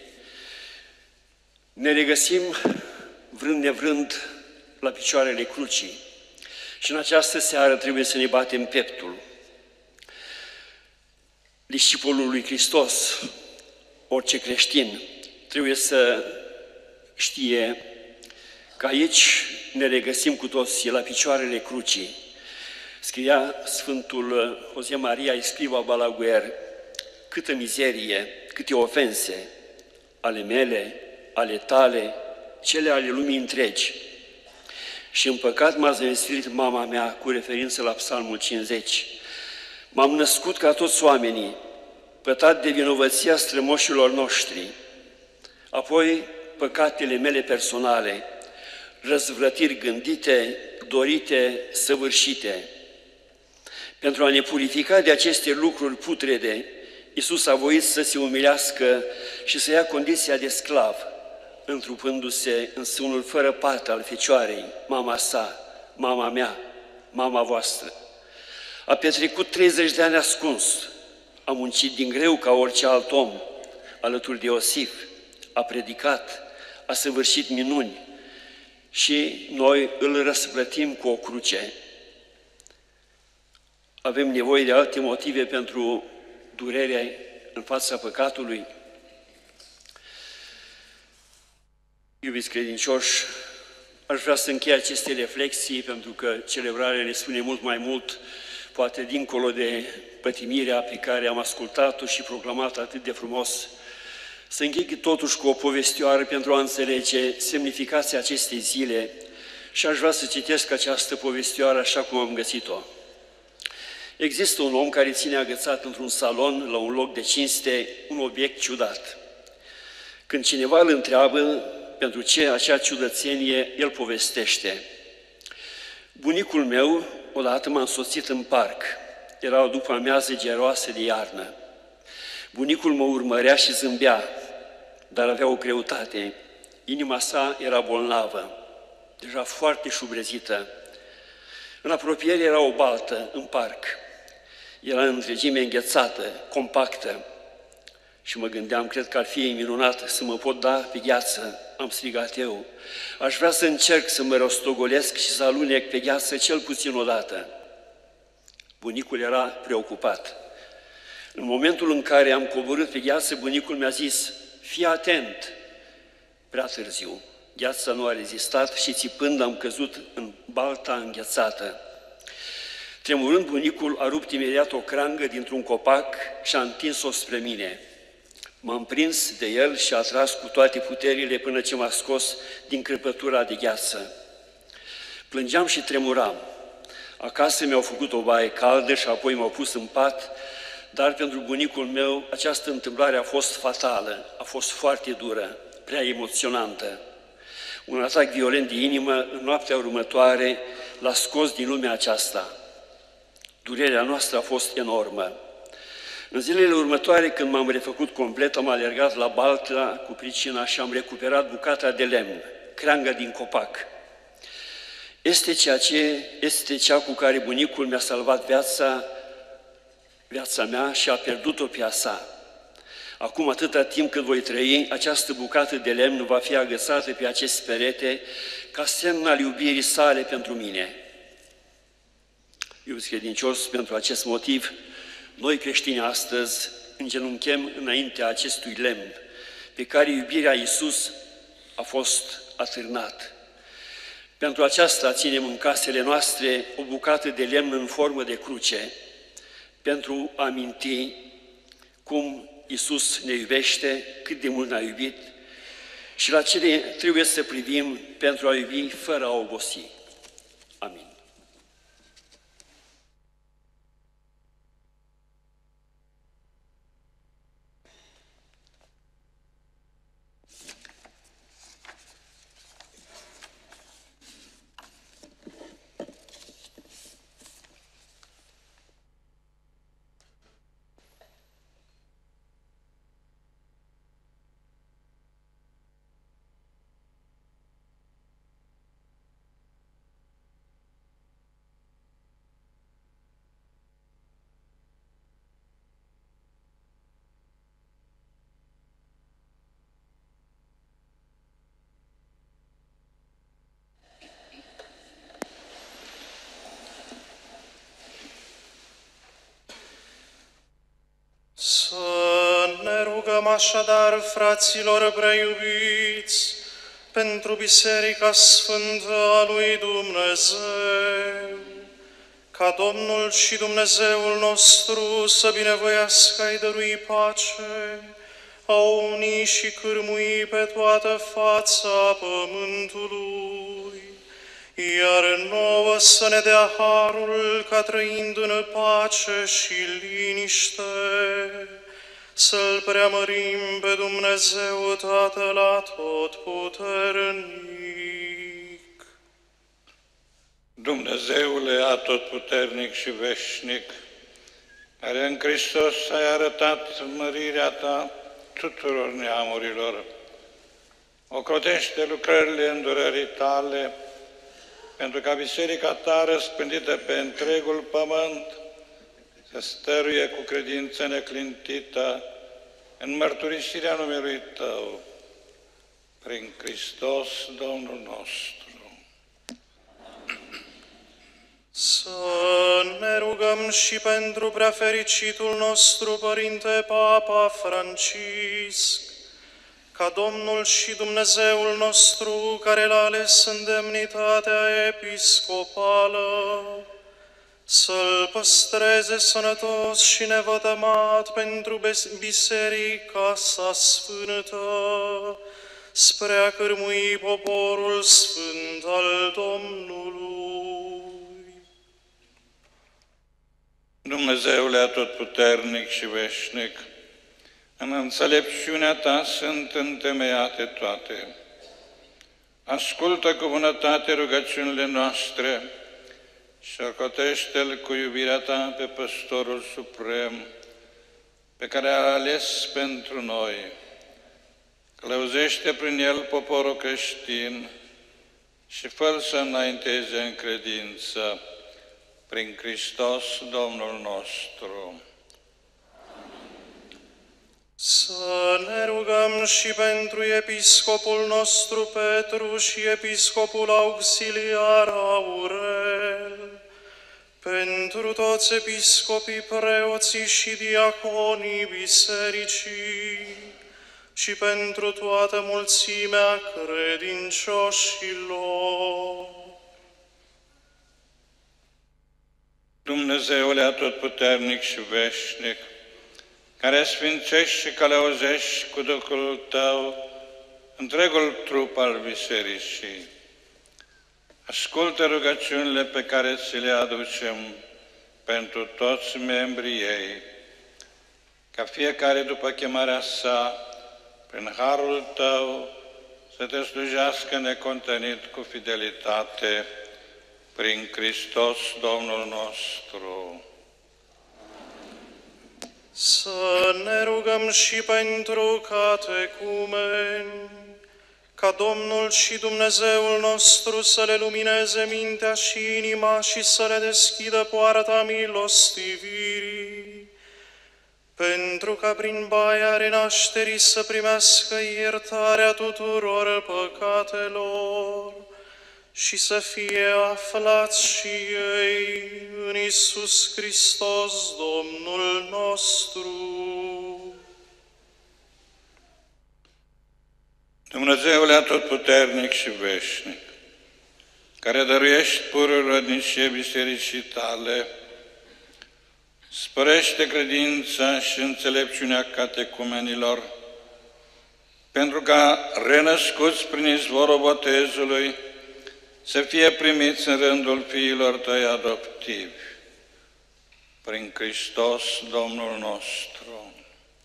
Ne regăsim, vrând nevrând, la picioarele crucii și în această seară trebuie să ne batem pieptul. Discipolul lui Hristos, orice creștin, trebuie să știe că aici ne regăsim cu toții la picioarele crucii. Scria Sfântul José María Escrivá Balaguer, câtă mizerie, câte ofense ale mele, ale tale, cele ale lumii întregi. Și în păcat m-a zămislit mama mea, cu referință la Psalmul cincizeci. M-am născut ca toți oamenii, pătat de vinovăția strămoșilor noștri, apoi păcatele mele personale, răzvrătiri gândite, dorite, săvârșite. Pentru a ne purifica de aceste lucruri putrede, Iisus a voit să se umilească și să ia condiția de sclav, întrupându-se în sânul fără pată al Fecioarei, mama sa, mama mea, mama voastră. A petrecut treizeci de ani ascuns, a muncit din greu ca orice alt om, alături de Iosif, a predicat, a săvârșit minuni și noi îl răsplătim cu o cruce. Avem nevoie de alte motive pentru durerea în fața păcatului? Iubiți credincioși, aș vrea să închei aceste reflexii, pentru că celebrarea ne spune mult mai mult, poate dincolo de pătimirea pe care am ascultat-o și proclamat atât de frumos, să închei totuși cu o povestioară pentru a înțelege semnificația acestei zile și aș vrea să citesc această povestioară așa cum am găsit-o. Există un om care ține agățat într-un salon, la un loc de cinste, un obiect ciudat. Când cineva îl întreabă pentru ce acea ciudățenie, el povestește. Bunicul meu odată m-a însoțit în parc. Era o după-amiază geroasă de iarnă. Bunicul mă urmărea și zâmbea, dar avea o greutate. Inima sa era bolnavă, deja foarte șubrezită. În apropiere era o baltă, în parc. Era în întregime înghețată, compactă. Și mă gândeam, cred că ar fi minunat să mă pot da pe gheață. Am strigat eu. Aș vrea să încerc să mă rostogolesc și să alunec pe gheață cel puțin odată. Bunicul era preocupat. În momentul în care am coborât pe gheață, bunicul mi-a zis, fii atent. Prea târziu. Gheața nu a rezistat și țipând am căzut în balta înghețată. Tremurând, bunicul a rupt imediat o crangă dintr-un copac și a întins-o spre mine. M-am prins de el și a tras cu toate puterile până ce m-a scos din crăpătura de gheață. Plângeam și tremuram. Acasă mi-au făcut o baie caldă și apoi m-au pus în pat, dar pentru bunicul meu această întâmplare a fost fatală, a fost foarte dură, prea emoționantă. Un atac violent de inimă în noaptea următoare l-a scos din lumea aceasta. Durerea noastră a fost enormă. În zilele următoare, când m-am refăcut complet, am alergat la baltă cu pricina și am recuperat bucata de lemn, creanga din copac. Este ceea ce este cea cu care bunicul mi-a salvat viața, viața mea și a pierdut-o pe a sa. Acum, atâta timp cât voi trăi, această bucată de lemn va fi agățată pe acest perete ca semn al iubirii sale pentru mine. Iubiți credincioși, pentru acest motiv, noi creștini astăzi îngenunchem înaintea acestui lemn, pe care iubirea Iisus a fost atârnat. Pentru aceasta ținem în casele noastre o bucată de lemn în formă de cruce, pentru a aminti cum Iisus ne iubește, cât de mult ne-a iubit și la cele trebuie să privim pentru a iubi fără a obosi. Amin. Să ne rugăm așadar, fraților preiubiți, pentru Biserica Sfântă a lui Dumnezeu, ca Domnul și Dumnezeul nostru să binevoiască a-i dărui pace, a uni și cârmui pe toată fața pământului, iar nouă să ne dea harul ca trăind în pace și liniște, să-L preamărim pe Dumnezeu Tatăl Atotputernic. Dumnezeule Atotputernic și veșnic, care în Hristos ai arătat mărirea Ta tuturor neamurilor, ocrotește lucrările îndurării Tale, pentru ca Biserica Ta răspândită pe întregul pământ să stăruie cu credință neclintită în mărturisirea numelui Tău, prin Hristos Domnul nostru. Să ne rugăm și pentru preafericitul nostru Părinte Papa Francisc, ca Domnul și Dumnezeul nostru, care l-a ales în demnitatea episcopală, să-L păstreze sănătos și nevătămat pentru Biserica sa sfântă, spre a cârmui poporul sfânt al Domnului. Dumnezeule Atotputernic și veșnic, în înțelepciunea Ta sunt întemeiate toate. Ascultă cu bunătate rugăciunile noastre și acotește-L cu iubirea Ta pe Păstorul Suprem, pe care a ales pentru noi. Călăuzește prin El poporul creștin și fă-L să înainteze în credință prin Hristos Domnul nostru. Să ne rugăm și pentru episcopul nostru Petru și episcopul auxiliar Aurel, pentru toți episcopii, preoții și diaconii bisericii și pentru toată mulțimea credincioșilor. Dumnezeule atotputernic și veșnic, care sfințești și călăuzești cu Duhul Tău întregul trup al bisericii, ascultă rugăciunile pe care ți le aducem pentru toți membrii ei, ca fiecare după chemarea sa, prin harul Tău, să te slujească necontenit cu fidelitate, prin Hristos Domnul nostru. Să ne rugăm și pentru catecumeni, ca Domnul și Dumnezeul nostru să le lumineze mintea și inima și să le deschidă poarta milostivirii, pentru ca prin baia renașterii să primească iertarea tuturor păcatelor și să fie aflați și ei în Iisus Hristos, Domnul nostru. Dumnezeule atotputernic și veșnic, care dăruiești purul rădnicie bisericii Tale, spărește credința și înțelepciunea catecumenilor, pentru ca, renăscuți prin izvorul botezului, să fie primiți în rândul fiilor Tăi adoptivi, prin Hristos Domnul nostru.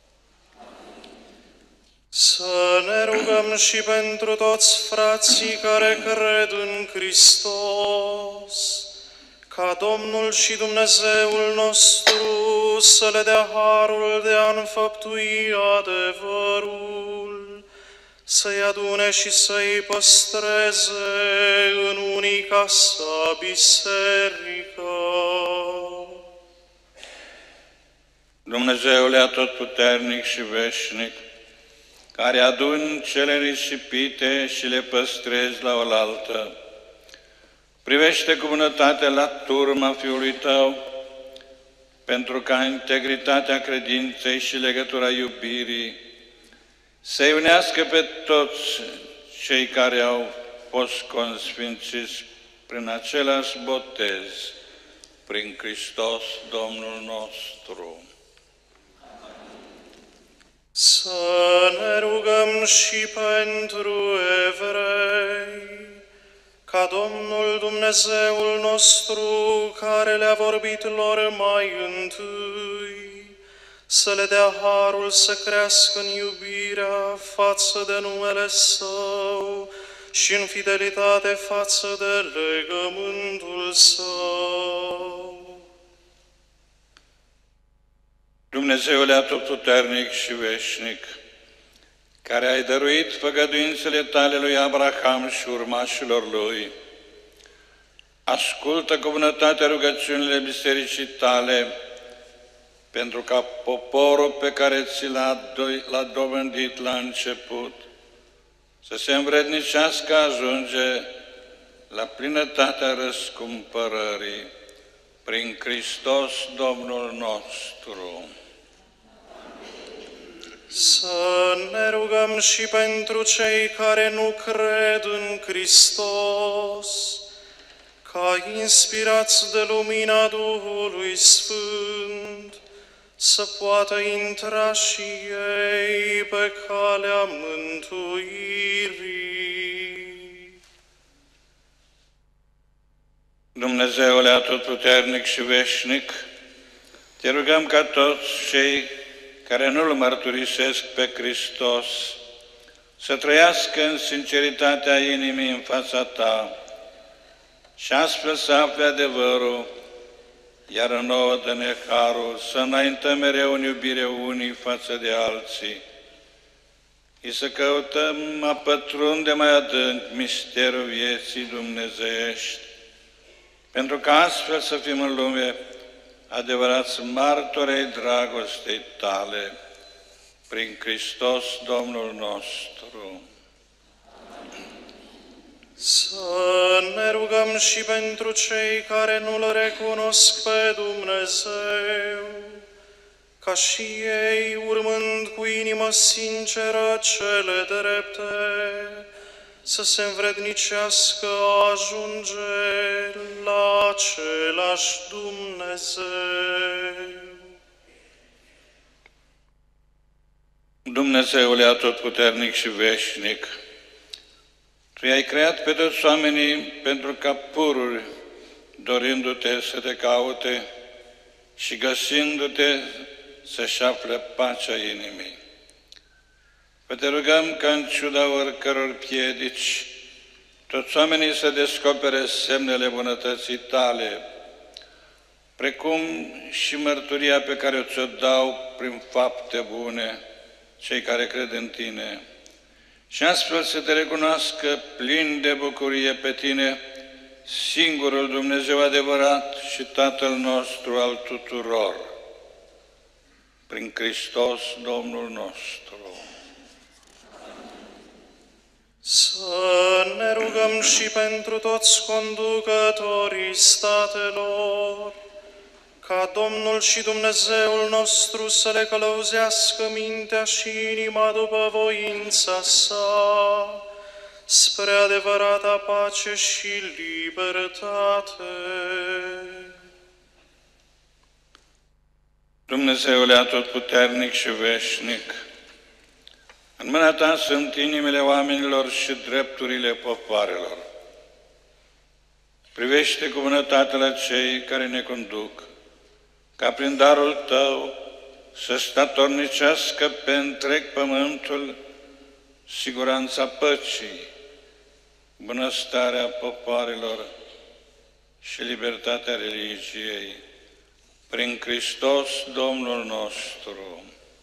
Să ne rugăm și pentru toți frații care cred în Hristos, ca Domnul și Dumnezeul nostru să le dea harul de a înfăptui adevărul, să-i adune și să-i păstreze în unica sa biserică. Dumnezeule atotputernic și veșnic, care aduni cele risipite și le păstrezi la oaltă, privește cu bunătate la turma Fiului Tău, pentru ca integritatea credinței și legătura iubirii să-i unească pe toți cei care au fost consfințiți prin același botez, prin Hristos Domnul nostru. Să ne rugăm și pentru evrei, ca Domnul Dumnezeul nostru, care le-a vorbit lor mai întâi, să le dea harul să crească în iubirea față de numele Său și în fidelitate față de legământul Său. Dumnezeule atotputernic și veșnic, care ai dăruit făgăduințele Tale lui Abraham și urmașilor lui, ascultă cu bunătate rugăciunile bisericii Tale, pentru ca poporul pe care ți l-a dobândit la început să se învrednicească ajunge la plinătatea răscumpărării, prin Hristos Domnul nostru. Să ne rugăm și pentru cei care nu cred în Hristos, ca inspirați de lumina Duhului Sfânt, să poată intra și ei pe calea mântuirii. Dumnezeule atotputernic și veșnic, te rugăm ca toți cei care nu-L mărturisesc pe Hristos să trăiască în sinceritatea inimii în fața Ta și astfel să afle adevărul, iar nouă dă-ne harul să înaintăm mereu în iubire unii față de alții, și să căutăm a pătrunde mai adânc misterul vieții dumnezeiești, pentru că astfel să fim în lume adevărați martori ai dragostei Tale, prin Hristos Domnul nostru. Să ne rugăm și pentru cei care nu-L recunosc pe Dumnezeu, ca și ei, urmând cu inimă sinceră cele drepte, să se învrednicească a ajunge la același Dumnezeu. Dumnezeule atotputernic și veșnic, Tu i-ai creat pe toți oamenii pentru ca pururi, dorindu-te să te caute și găsindu-te să-și afle pacea inimii. Vă te rugăm ca în ciuda oricăror piedici, toți oamenii să descopere semnele bunătății Tale, precum și mărturia pe care ți-o dau prin fapte bune cei care cred în Tine, și astfel să te recunoască plin de bucurie pe Tine, singurul Dumnezeu adevărat și Tatăl nostru al tuturor, prin Hristos Domnul nostru. Să ne rugăm și pentru toți conducătorii statelor, ca Domnul și Dumnezeul nostru să le călăuzească mintea și inima după voința sa, spre adevărata pace și libertate. Dumnezeule atotputernic și veșnic, în mâna Ta sunt inimile oamenilor și drepturile popoarelor. Privește cu bunătate la cei care ne conduc, ca prin darul Tău să statornicească pe întreg pământul siguranța păcii, bunăstarea popoarelor și libertatea religiei, prin Hristos Domnul nostru.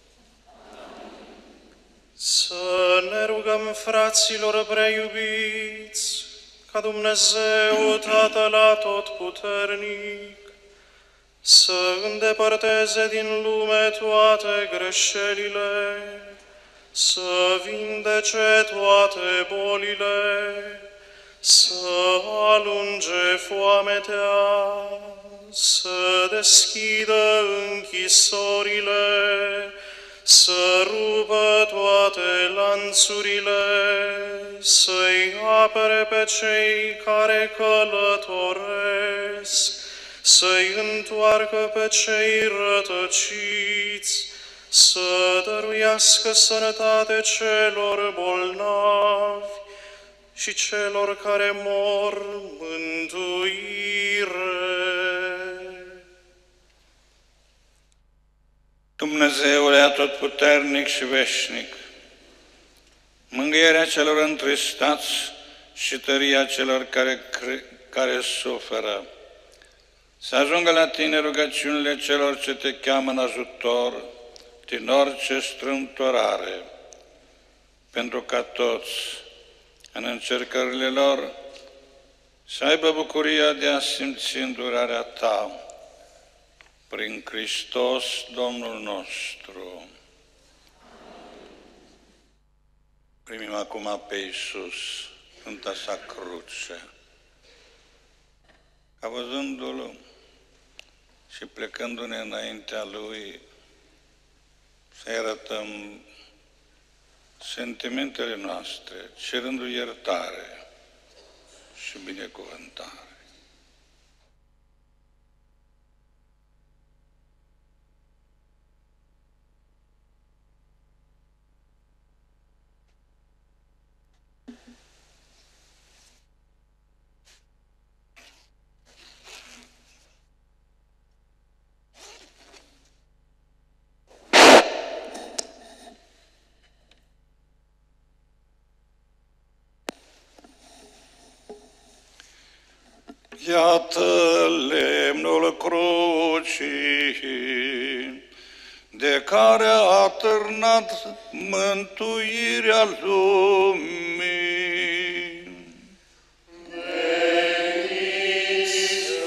Să ne rugăm, fraților prea iubiți, ca Dumnezeu Tatăl Atotputernic să îndepărteze din lume toate greșelile, să vindece toate bolile, să alunge foametea, să deschidă închisorile, să rupă toate lanțurile, să-i apere pe cei care călătoresc, să-i întoarcă pe cei rătăciți, să dăruiască sănătate celor bolnavi și celor care mor mântuire. Dumnezeule atotputernic și veșnic, mângâierea celor întristați și tăria celor care, care suferă, să ajungă la Tine rugăciunile celor ce Te cheamă în ajutor din orice strâmtorare, pentru ca toți, în încercările lor, să aibă bucuria de a simți îndurarea Ta, prin Hristos Domnul nostru. Primim acum pe Iisus, Sfânta sa cruce, ca văzându-L și plecându-ne înaintea Lui, să-i arătăm sentimentele noastre, cerându-i iertare și binecuvântare. Iată lemnul crucii, de care a atârnat mântuirea lumii. Veniți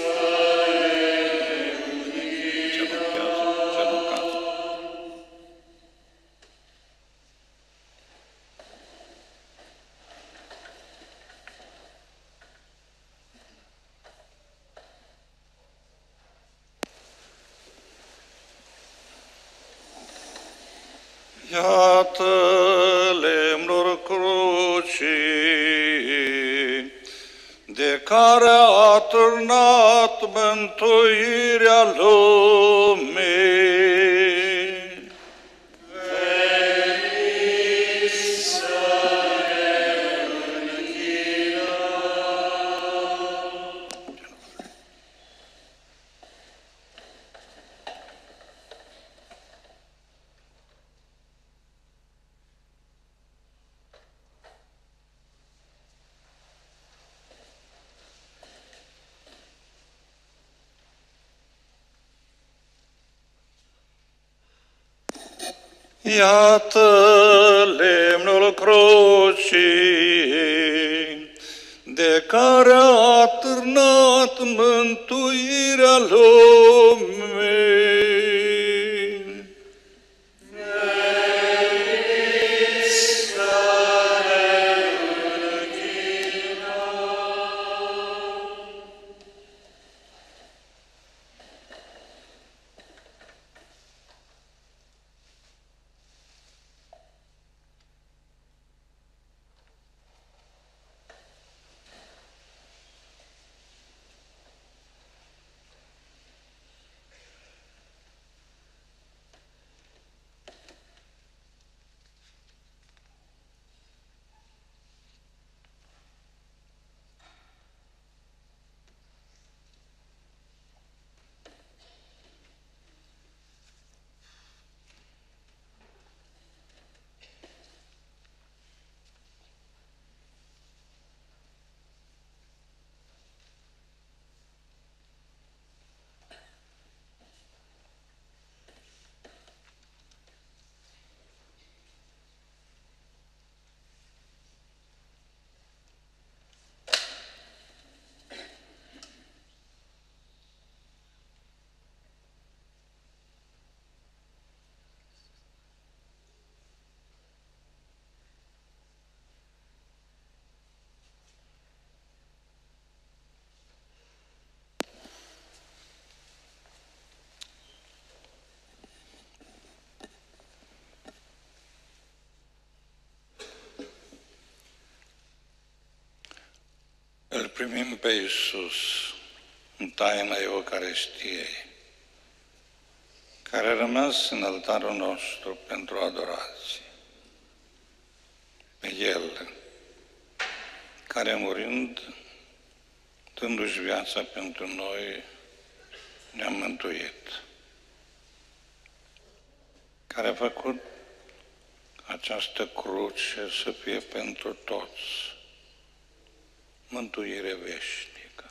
crucii, de care a târnat mântuirea lumii. Iată lemnul crucii, de care a târnat mântuirea lumii. Îl primim pe Iisus în taina Eucaristiei, care a rămas în altarul nostru pentru adorație. Pe El, care murind, dându-și viața pentru noi, ne-a mântuit, care a făcut această cruce să fie pentru toți mântuire veșnică.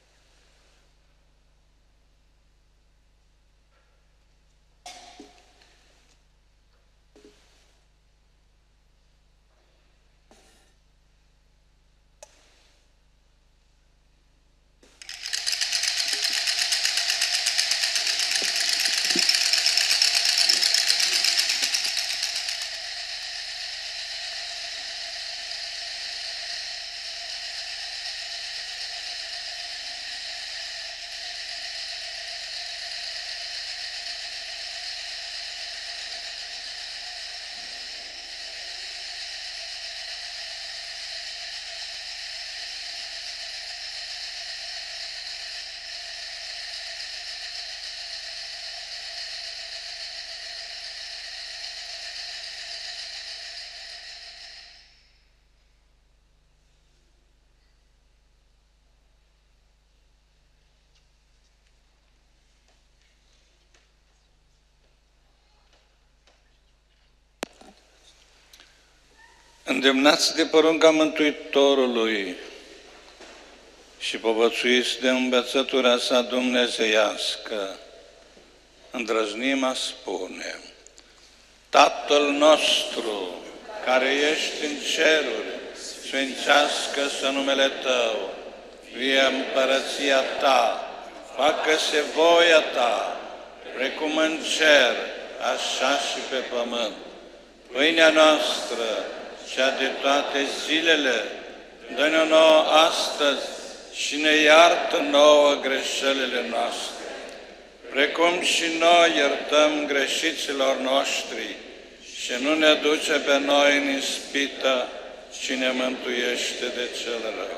Îndemnați de porunca Mântuitorului și povățuiți de învățătura sa dumnezeiască, îndrăznim a spune: Tatăl nostru, care ești în ceruri, sfințească-se numele Tău, fie împărăția Ta, facă-se voia Ta, precum în cer, așa și pe pământ. Pâinea noastră, cea de toate zilele, dă-ne nouă astăzi și ne iartă nouă greșelile noastre, precum și noi iertăm greșiților noștri, și nu ne duce pe noi în ispită, și ne mântuiește de cel rău.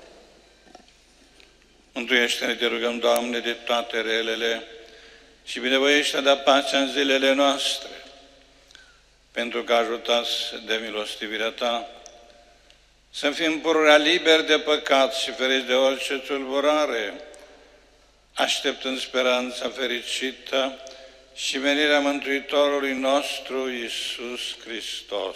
Mântuiește-ne, te rugăm, Doamne, de toate relele și binevoiește de pacea în zilele noastre, pentru că ajutați de milostivirea Ta să fim pururea liberi de păcat și feriți de orice tulburare, așteptând speranța fericită și venirea Mântuitorului nostru, Iisus Hristos.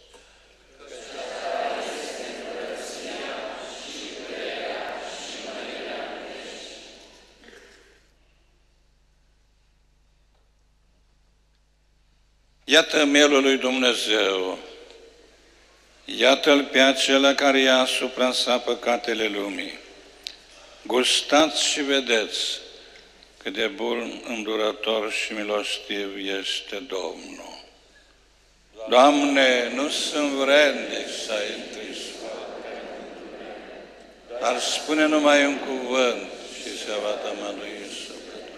Iată mielul lui Dumnezeu, iată-L pe acela care ia asupra sa păcatele lumii. Gustați și vedeți cât de bun, îndurător și milostiv este Domnul. Doamne, nu sunt vrednic să intri în sfânt, dar spune numai un cuvânt și se va tămădui sufletul.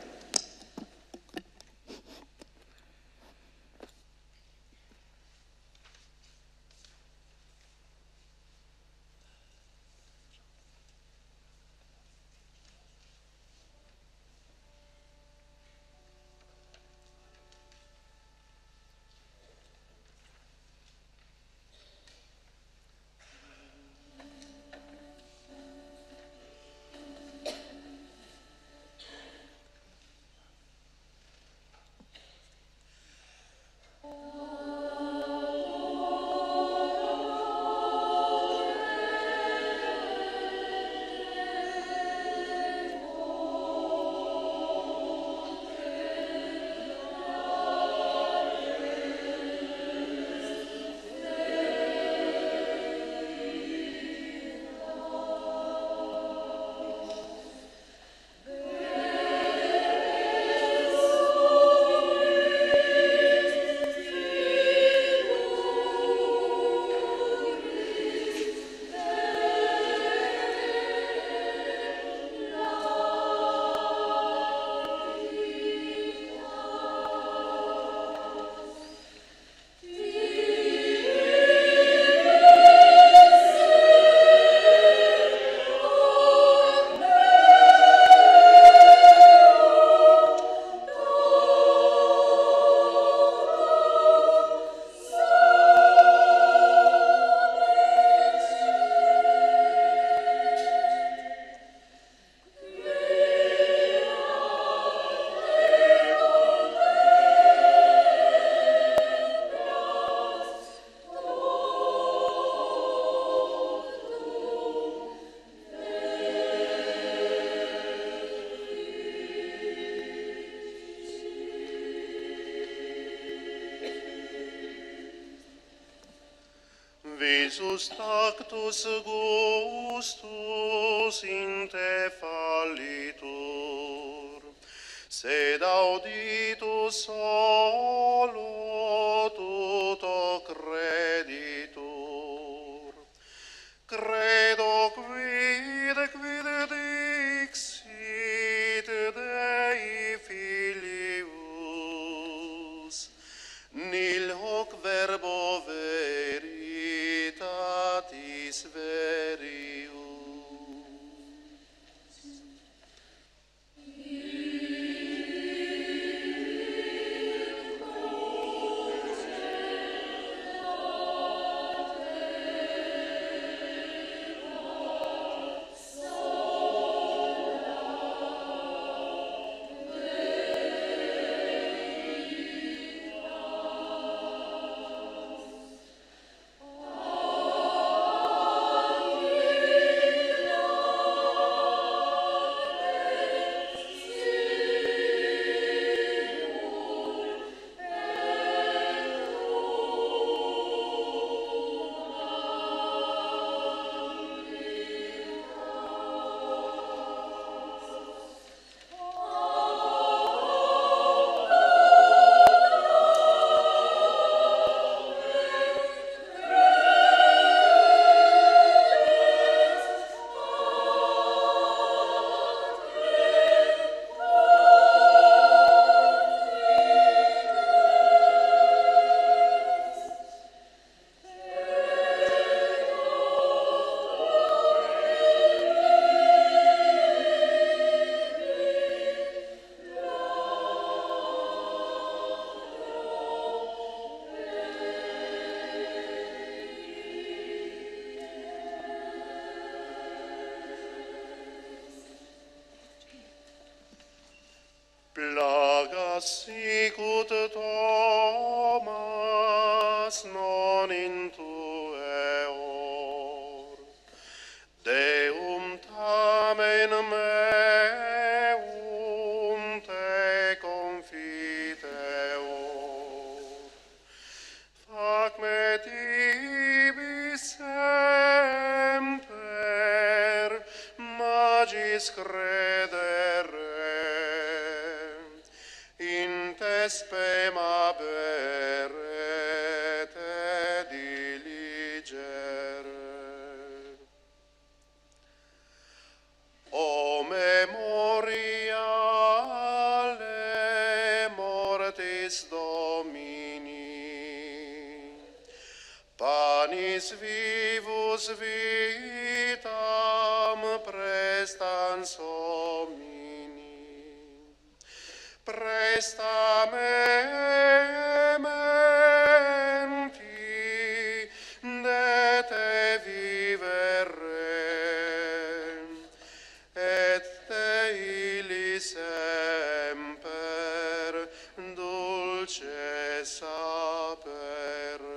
Visus tactus gustus in te fallitur, sed auditus solo tuto creditur. Credo quid quid dixit Dei filius, nil hoc verbo veritatis verius. Oh nobis credere, in te spema bere te diligere. O memoriale mortis Domini, panis vivus vitam prestans homini, presta mementi de te vivere, et te illi semper dulce sapere.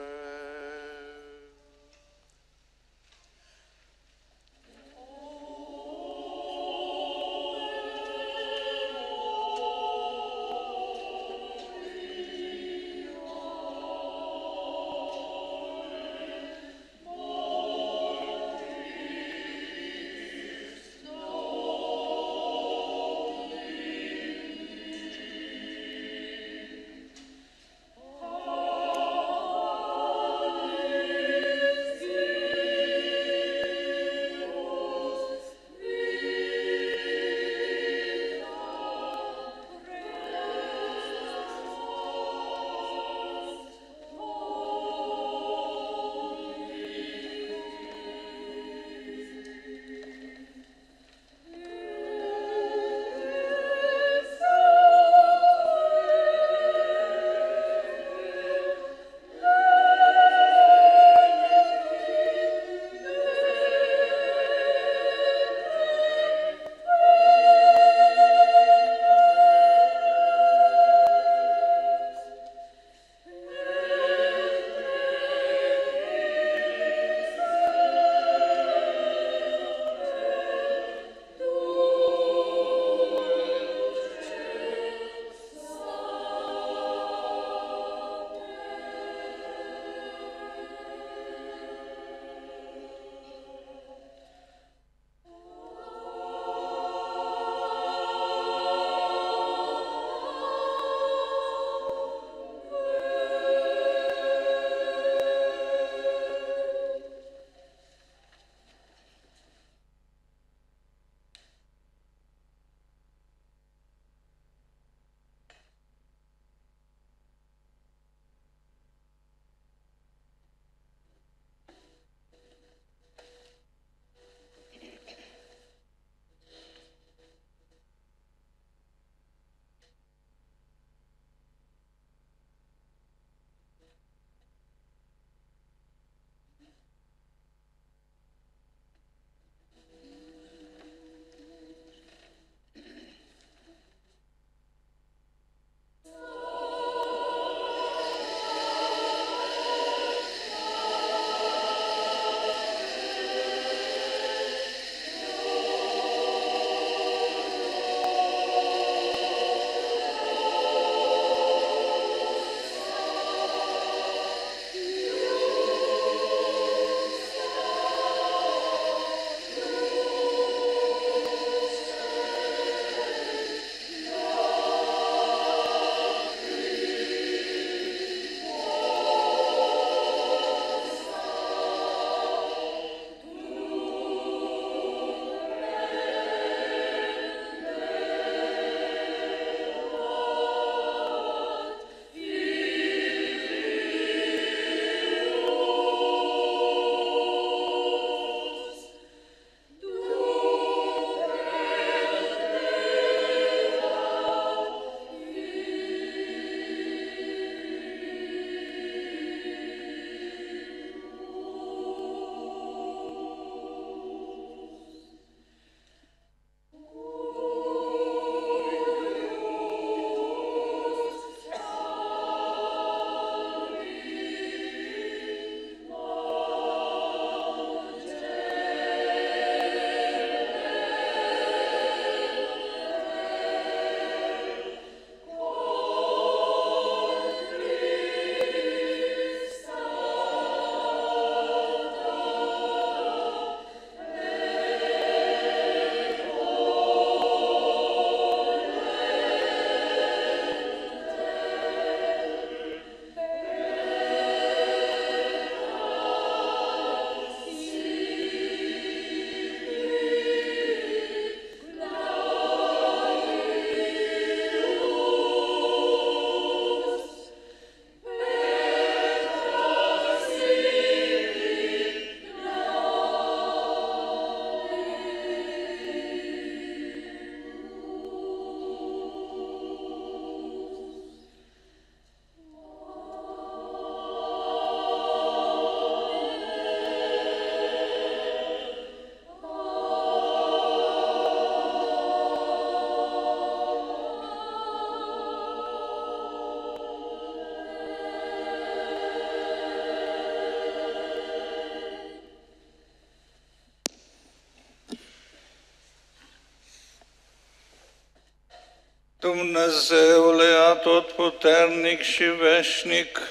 Dumnezeule atotputernic și veșnic,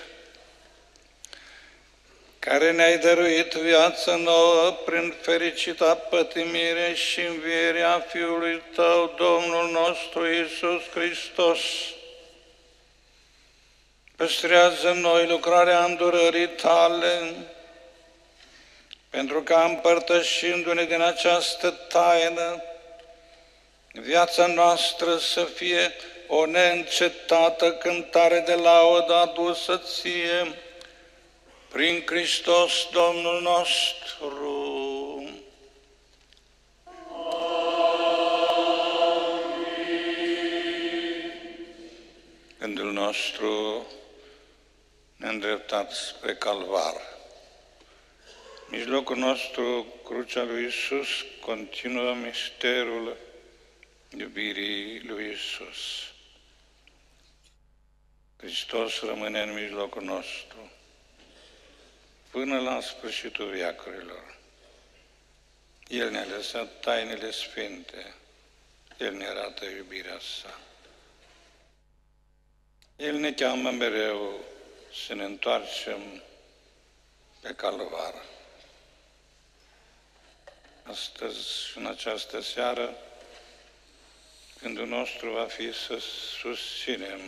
care ne-ai dăruit viață nouă prin fericita pătimire și învierea Fiului Tău, Domnul nostru Iisus Hristos, păstrează în noi lucrarea îndurării Tale, pentru ca împărtășindu-ne din această taină, viața noastră să fie o neîncetată cântare de laudă adusă Ție, prin Hristos Domnul nostru. Gândul nostru neîndreptat spre Calvar. În mijlocul nostru, crucea lui Iisus continuă misterul iubirii lui Iisus. Hristos rămâne în mijlocul nostru până la sfârșitul veacurilor. El ne-a lăsat tainele sfinte, El ne arată iubirea sa. El ne cheamă mereu să ne întoarcem pe Calvar. Astăzi, în această seară, gândul nostru va fi să susținem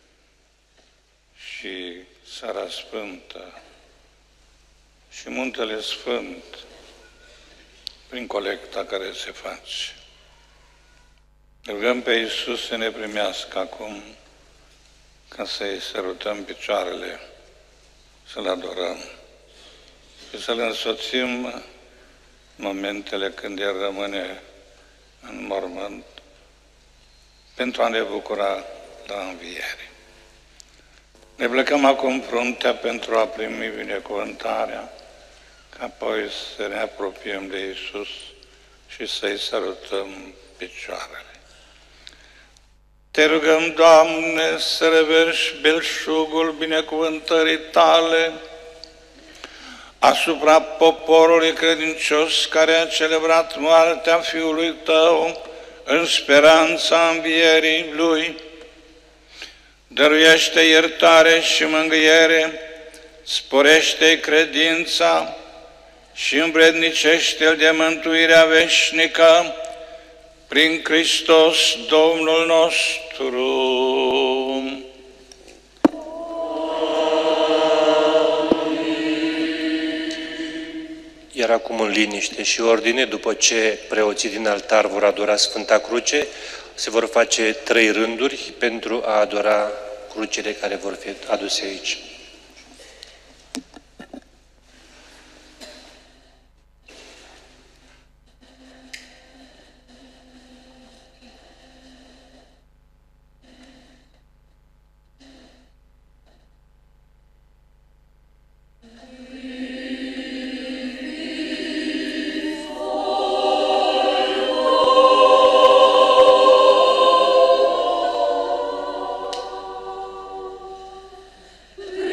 și Sara Sfântă și Muntele Sfânt prin colecta care se face. Rugăm pe Iisus să ne primească acum ca să-i sărutăm picioarele, să-L adorăm și să-L însoțim momentele când El rămâne în mormânt pentru a ne bucura la înviere. Ne plecăm acum fruntea pentru a primi binecuvântarea, ca apoi să ne apropiem de Iisus și să-i sărutăm picioarele. Te rugăm, Doamne, să reverși belșugul binecuvântării Tale asupra poporului credincios care a celebrat moartea Fiului Tău în speranța învierii Lui. Dăruiește iertare și mângâiere, sporește credința și îmbrednicește-L de mântuirea veșnică prin Hristos Domnul nostru. Iar acum în liniște și ordine, după ce preoții din altar vor adora Sfânta Cruce, se vor face trei rânduri pentru a adora crucile care vor fi aduse aici. Amen.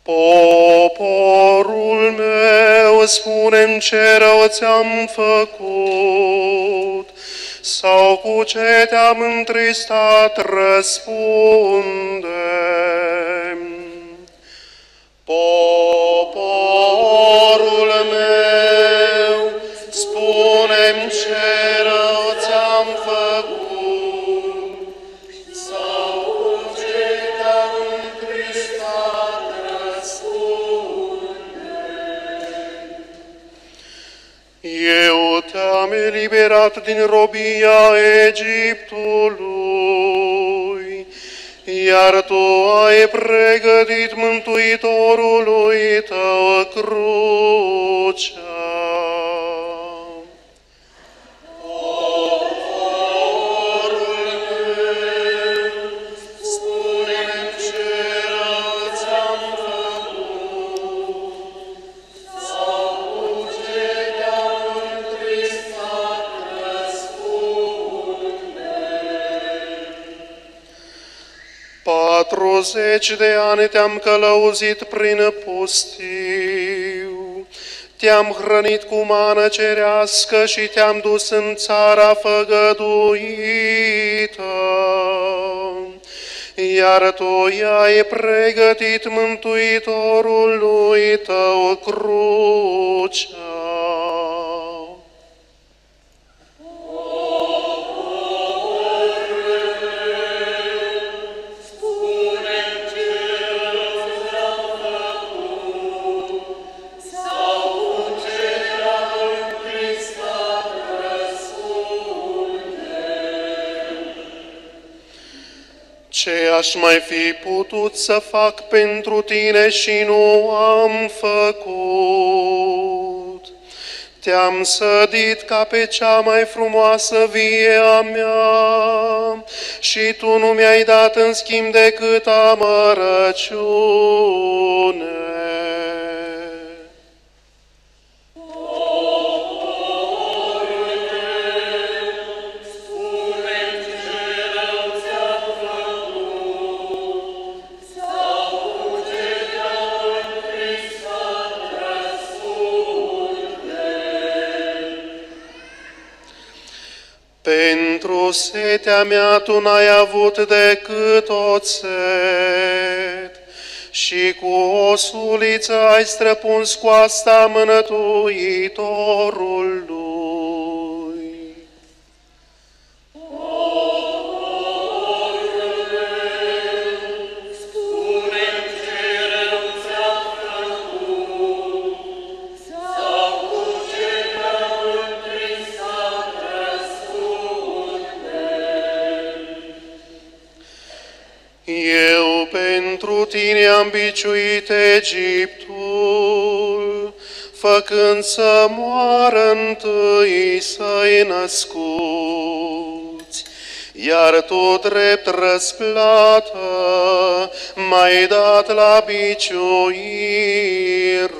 Poporul meu, spune-mi ce rău ți-am făcut, sau cu ce te-am întristat, răspunde-mi. Poporul meu, spune-mi ce rău ți-am făcut, sau cu ce te-am întristat, răspunde-mi. Eu te-am eliberat din robia Egiptului, iar tu ai pregătit Mântuitorului tău crucea. Poporul meu, spune-mi ce rău ți-am făcut, sau cu ce te-am întristat, răspunde-mi. Patruzeci de ani te-am călăuzit prin pustiu, te-am hrănit cu mană cerească și te-am dus în țara făgăduită, iar tu i-ai pregătit Mântuitorului tău crucea. Ce aș mai fi putut să fac pentru tine și nu am făcut? Te-am sădit ca pe cea mai frumoasă vie a mea și tu nu mi-ai dat în schimb decât amărăciune. Pentru setea mea tu n-ai avut decât oțet și cu o suliță ai străpuns coasta Mântuitorului. Eu pentru tine am biciuit Egiptul, făcând să moară întâi săi născuți, iar tu drept răsplată m-ai dat la biciuire.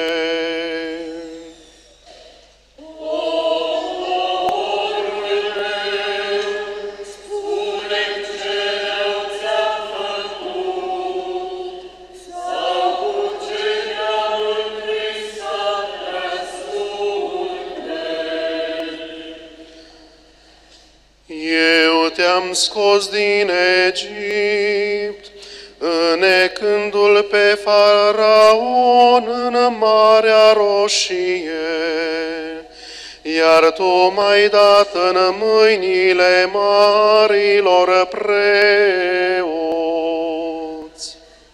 Eu te-am scos din Egipt, înecându-l pe Faraon în Marea Roșie, iar tu m-ai dat în mâinile marilor preoți.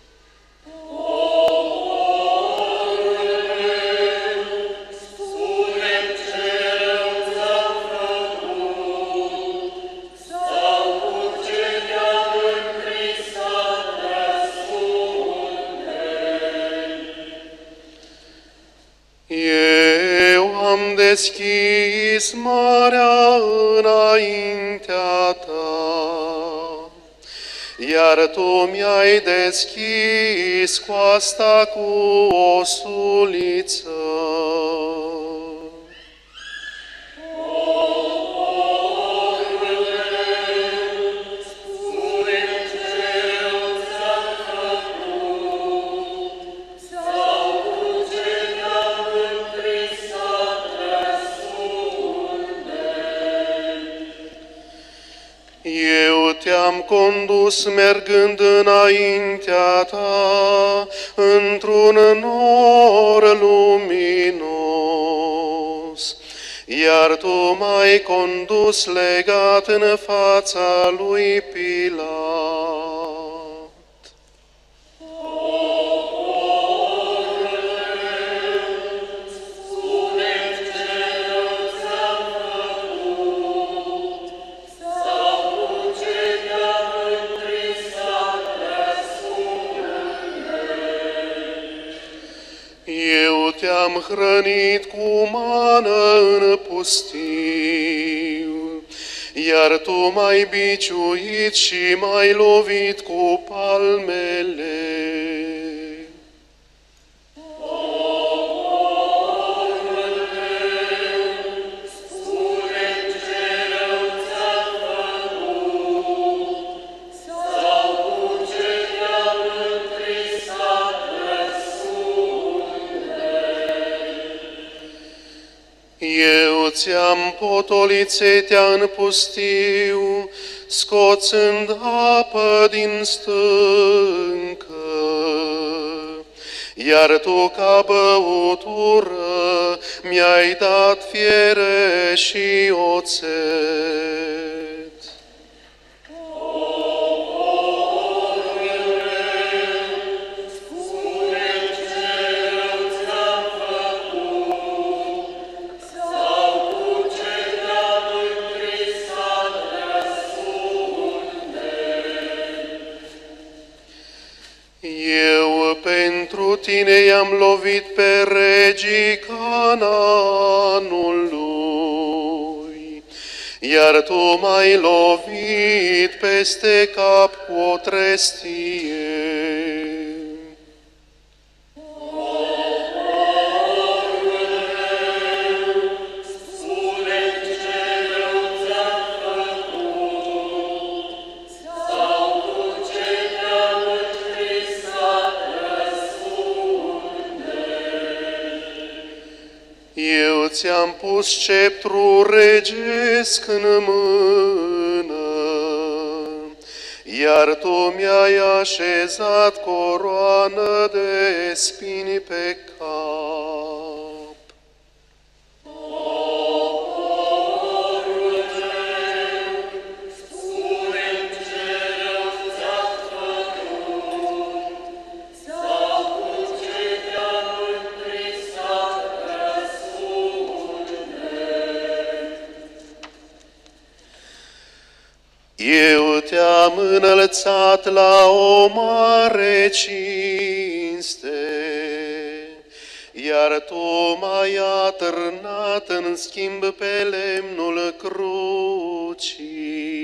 Eu am deschis marea înaintea ta, iar tu mi-ai deschis coasta cu o suliță. Eu te-am condus mergând înaintea ta într-un nor luminos, iar tu m-ai condus legat în fața lui Pilat. Eu te-am hrănit cu mană în pustiu, iar tu m-ai biciuit și m-ai lovit cu palmele. Eu ți-am potolit setea în pustiu, scoțând apă din stâncă, iar tu ca băutură mi-ai dat fiere și oțet. Eu pentru tine i-am lovit pe regii Canaanului, iar tu m-ai lovit peste cap cu o trestie. Eu ți-am pus sceptru regesc în mână, iar tu mi-ai așezat coroană de spini pe cap. Eu te-am înălțat la o mare cinste, iar tu m-ai atârnat în schimb pe lemnul crucii.